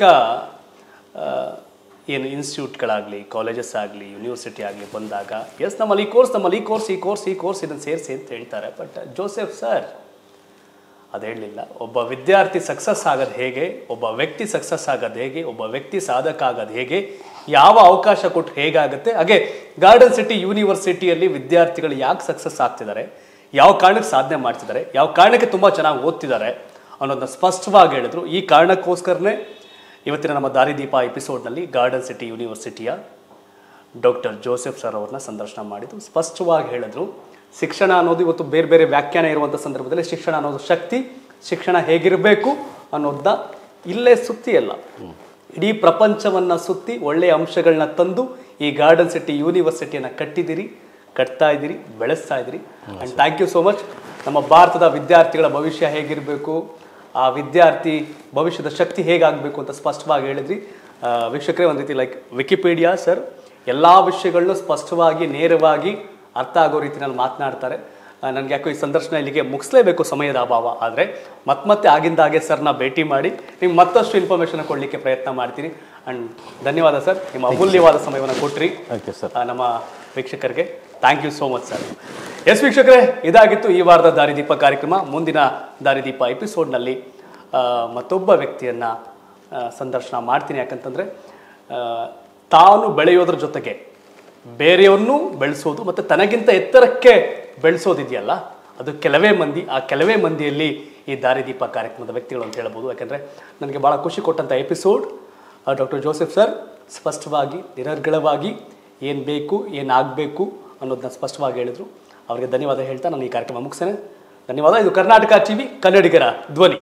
ಏನು ಇನ್ಸ್ಟಿಟ್ಯೂಟ್ಗಳಾಗಲಿ, ಕಾಲೇಜಸ್ ಆಗಲಿ, ಯೂನಿವರ್ಸಿಟಿ ಆಗಲಿ ಬಂದಾಗ ಎಸ್ ನಮ್ಮಲ್ಲಿ ಈ ಕೋರ್ಸ್, ನಮ್ಮಲ್ಲಿ ಈ ಕೋರ್ಸ್ ಈ ಕೋರ್ಸ್ ಈ ಕೋರ್ಸ್ ಇದನ್ನು ಸೇರಿಸಿ ಅಂತ ಹೇಳ್ತಾರೆ. ಬಟ್ ಜೋಸೆಫ್ ಸರ್ ಅದು ಹೇಳಲಿಲ್ಲ. ಒಬ್ಬ ವಿದ್ಯಾರ್ಥಿ ಸಕ್ಸಸ್ ಆಗೋದು ಹೇಗೆ, ಒಬ್ಬ ವ್ಯಕ್ತಿ ಸಕ್ಸಸ್ ಆಗೋದು ಹೇಗೆ, ಒಬ್ಬ ವ್ಯಕ್ತಿ ಸಾಧಕ ಆಗೋದು ಹೇಗೆ, ಯಾವ ಅವಕಾಶ ಕೊಟ್ಟು ಹೇಗಾಗುತ್ತೆ, ಹಾಗೆ ಗಾರ್ಡನ್ ಸಿಟಿ ಯೂನಿವರ್ಸಿಟಿಯಲ್ಲಿ ವಿದ್ಯಾರ್ಥಿಗಳು ಯಾಕೆ ಸಕ್ಸಸ್ ಆಗ್ತಿದ್ದಾರೆ, ಯಾವ ಕಾರಣಕ್ಕೆ ಸಾಧನೆ ಮಾಡ್ತಿದ್ದಾರೆ, ಯಾವ ಕಾರಣಕ್ಕೆ ತುಂಬ ಚೆನ್ನಾಗಿ ಓದ್ತಿದ್ದಾರೆ ಅನ್ನೋದನ್ನ ಸ್ಪಷ್ಟವಾಗಿ ಹೇಳಿದ್ರು. ಈ ಕಾರಣಕ್ಕೋಸ್ಕರನೇ ಇವತ್ತಿನ ನಮ್ಮ ದಾರಿದೀಪ ಎಪಿಸೋಡ್ನಲ್ಲಿ ಗಾರ್ಡನ್ ಸಿಟಿ ಯೂನಿವರ್ಸಿಟಿಯ ಡಾಕ್ಟರ್ ಜೋಸೆಫ್ ಸರ್ ಅವ್ರನ್ನ ಸಂದರ್ಶನ ಮಾಡಿದ್ದು. ಸ್ಪಷ್ಟವಾಗಿ ಹೇಳಿದ್ರು, ಶಿಕ್ಷಣ ಅನ್ನೋದು ಇವತ್ತು ಬೇರೆ ಬೇರೆ ವ್ಯಾಖ್ಯಾನ ಇರುವಂಥ ಸಂದರ್ಭದಲ್ಲಿ ಶಿಕ್ಷಣ ಅನ್ನೋದು ಶಕ್ತಿ, ಶಿಕ್ಷಣ ಹೇಗಿರಬೇಕು ಅನ್ನೋದನ್ನ ಇಲ್ಲೇ ಸುತ್ತಿಯಲ್ಲ, ಇಡೀ ಪ್ರಪಂಚವನ್ನು ಸುತ್ತಿ ಒಳ್ಳೆಯ ಅಂಶಗಳನ್ನ ತಂದು ಈ ಗಾರ್ಡನ್ ಸಿಟಿ ಯೂನಿವರ್ಸಿಟಿಯನ್ನು ಕಟ್ಟಿದ್ದೀರಿ, ಕಟ್ತಾ ಇದ್ದೀರಿ, ಬೆಳೆಸ್ತಾ ಇದ್ದೀರಿ. And thank you so much. ನಮ್ಮ ಭಾರತದ ವಿದ್ಯಾರ್ಥಿಗಳ ಭವಿಷ್ಯ ಹೇಗಿರಬೇಕು, ಆ ವಿದ್ಯಾರ್ಥಿ ಭವಿಷ್ಯದ ಶಕ್ತಿ ಹೇಗಾಗಬೇಕು ಅಂತ ಸ್ಪಷ್ಟವಾಗಿ ಹೇಳಿದ್ರಿ. ವೀಕ್ಷಕರೇ, ಒಂದು ರೀತಿ ಲೈಕ್ ವಿಕಿಪೀಡಿಯಾ ಸರ್ ಎಲ್ಲ ವಿಷಯಗಳನ್ನೂ ಸ್ಪಷ್ಟವಾಗಿ ನೇರವಾಗಿ ಅರ್ಥ ಆಗೋ ರೀತಿಯಲ್ಲಿ ಮಾತನಾಡ್ತಾರೆ. ನನಗೆ ಯಾಕೋ ಈ ಸಂದರ್ಶನ ಇಲ್ಲಿಗೆ ಮುಗಿಸ್ಲೇಬೇಕು, ಸಮಯದ ಅಭಾವ. ಆದರೆ ಮತ್ತೆ ಮತ್ತೆ ಆಗಿಂದಾಗೆ ಸರ್ನ ಭೇಟಿ ಮಾಡಿ ನಿಮ್ಗೆ ಮತ್ತಷ್ಟು ಇನ್ಫಾರ್ಮೇಷನ್ ಕೊಡಲಿಕ್ಕೆ ಪ್ರಯತ್ನ ಮಾಡ್ತೀನಿ. ಆ್ಯಂಡ್ ಧನ್ಯವಾದ ಸರ್, ನಿಮ್ಮ ಅಮೂಲ್ಯವಾದ ಸಮಯವನ್ನು ಕೊಟ್ರಿ ನಮ್ಮ ವೀಕ್ಷಕರಿಗೆ. Thank you so much sir. Yes ವೀಕ್ಷಕರೇ, ಇದಾಗಿತ್ತು ಈ ವಾರದ ದಾರಿದೀಪ ಕಾರ್ಯಕ್ರಮ. ಮುಂದಿನ ದಾರಿದೀಪ ಎಪಿಸೋಡ್ನಲ್ಲಿ ಮತ್ತೊಬ್ಬ ವ್ಯಕ್ತಿಯನ್ನು ಸಂದರ್ಶನ ಮಾಡ್ತೀನಿ. ಯಾಕಂತಂದರೆ ತಾನು ಬೆಳೆಯೋದ್ರ ಜೊತೆಗೆ ಬೇರೆಯವ್ರನ್ನೂ ಬೆಳೆಸೋದು ಮತ್ತು ತನಗಿಂತ ಎತ್ತರಕ್ಕೆ ಬೆಳೆಸೋದಿದೆಯಲ್ಲ, ಅದು ಕೆಲವೇ ಮಂದಿ. ಆ ಕೆಲವೇ ಮಂದಿಯಲ್ಲಿ ಈ ದಾರಿದೀಪ ಕಾರ್ಯಕ್ರಮದ ವ್ಯಕ್ತಿಗಳು ಅಂತ ಹೇಳ್ಬೋದು. ಯಾಕೆಂದರೆ ನನಗೆ ಭಾಳ ಖುಷಿ ಕೊಟ್ಟಂಥ ಎಪಿಸೋಡ್ ಡಾಕ್ಟರ್ ಜೋಸೆಫ್ ಸರ್ ಸ್ಪಷ್ಟವಾಗಿ ನಿರರ್ಗಳವಾಗಿ ಏನು ಬೇಕು, ಏನಾಗಬೇಕು ಅನ್ನೋದನ್ನ ಸ್ಪಷ್ಟವಾಗಿ ಹೇಳಿದರು. ಅವರಿಗೆ ಧನ್ಯವಾದ ಹೇಳ್ತಾ ನಾನು ಈ ಕಾರ್ಯಕ್ರಮ ಮುಗಿಸ್ತೇನೆ. ಧನ್ಯವಾದ. ಇದು ಕರ್ನಾಟಕ ಟಿವಿ, ಕನ್ನಡಿಗರ ಧ್ವನಿ.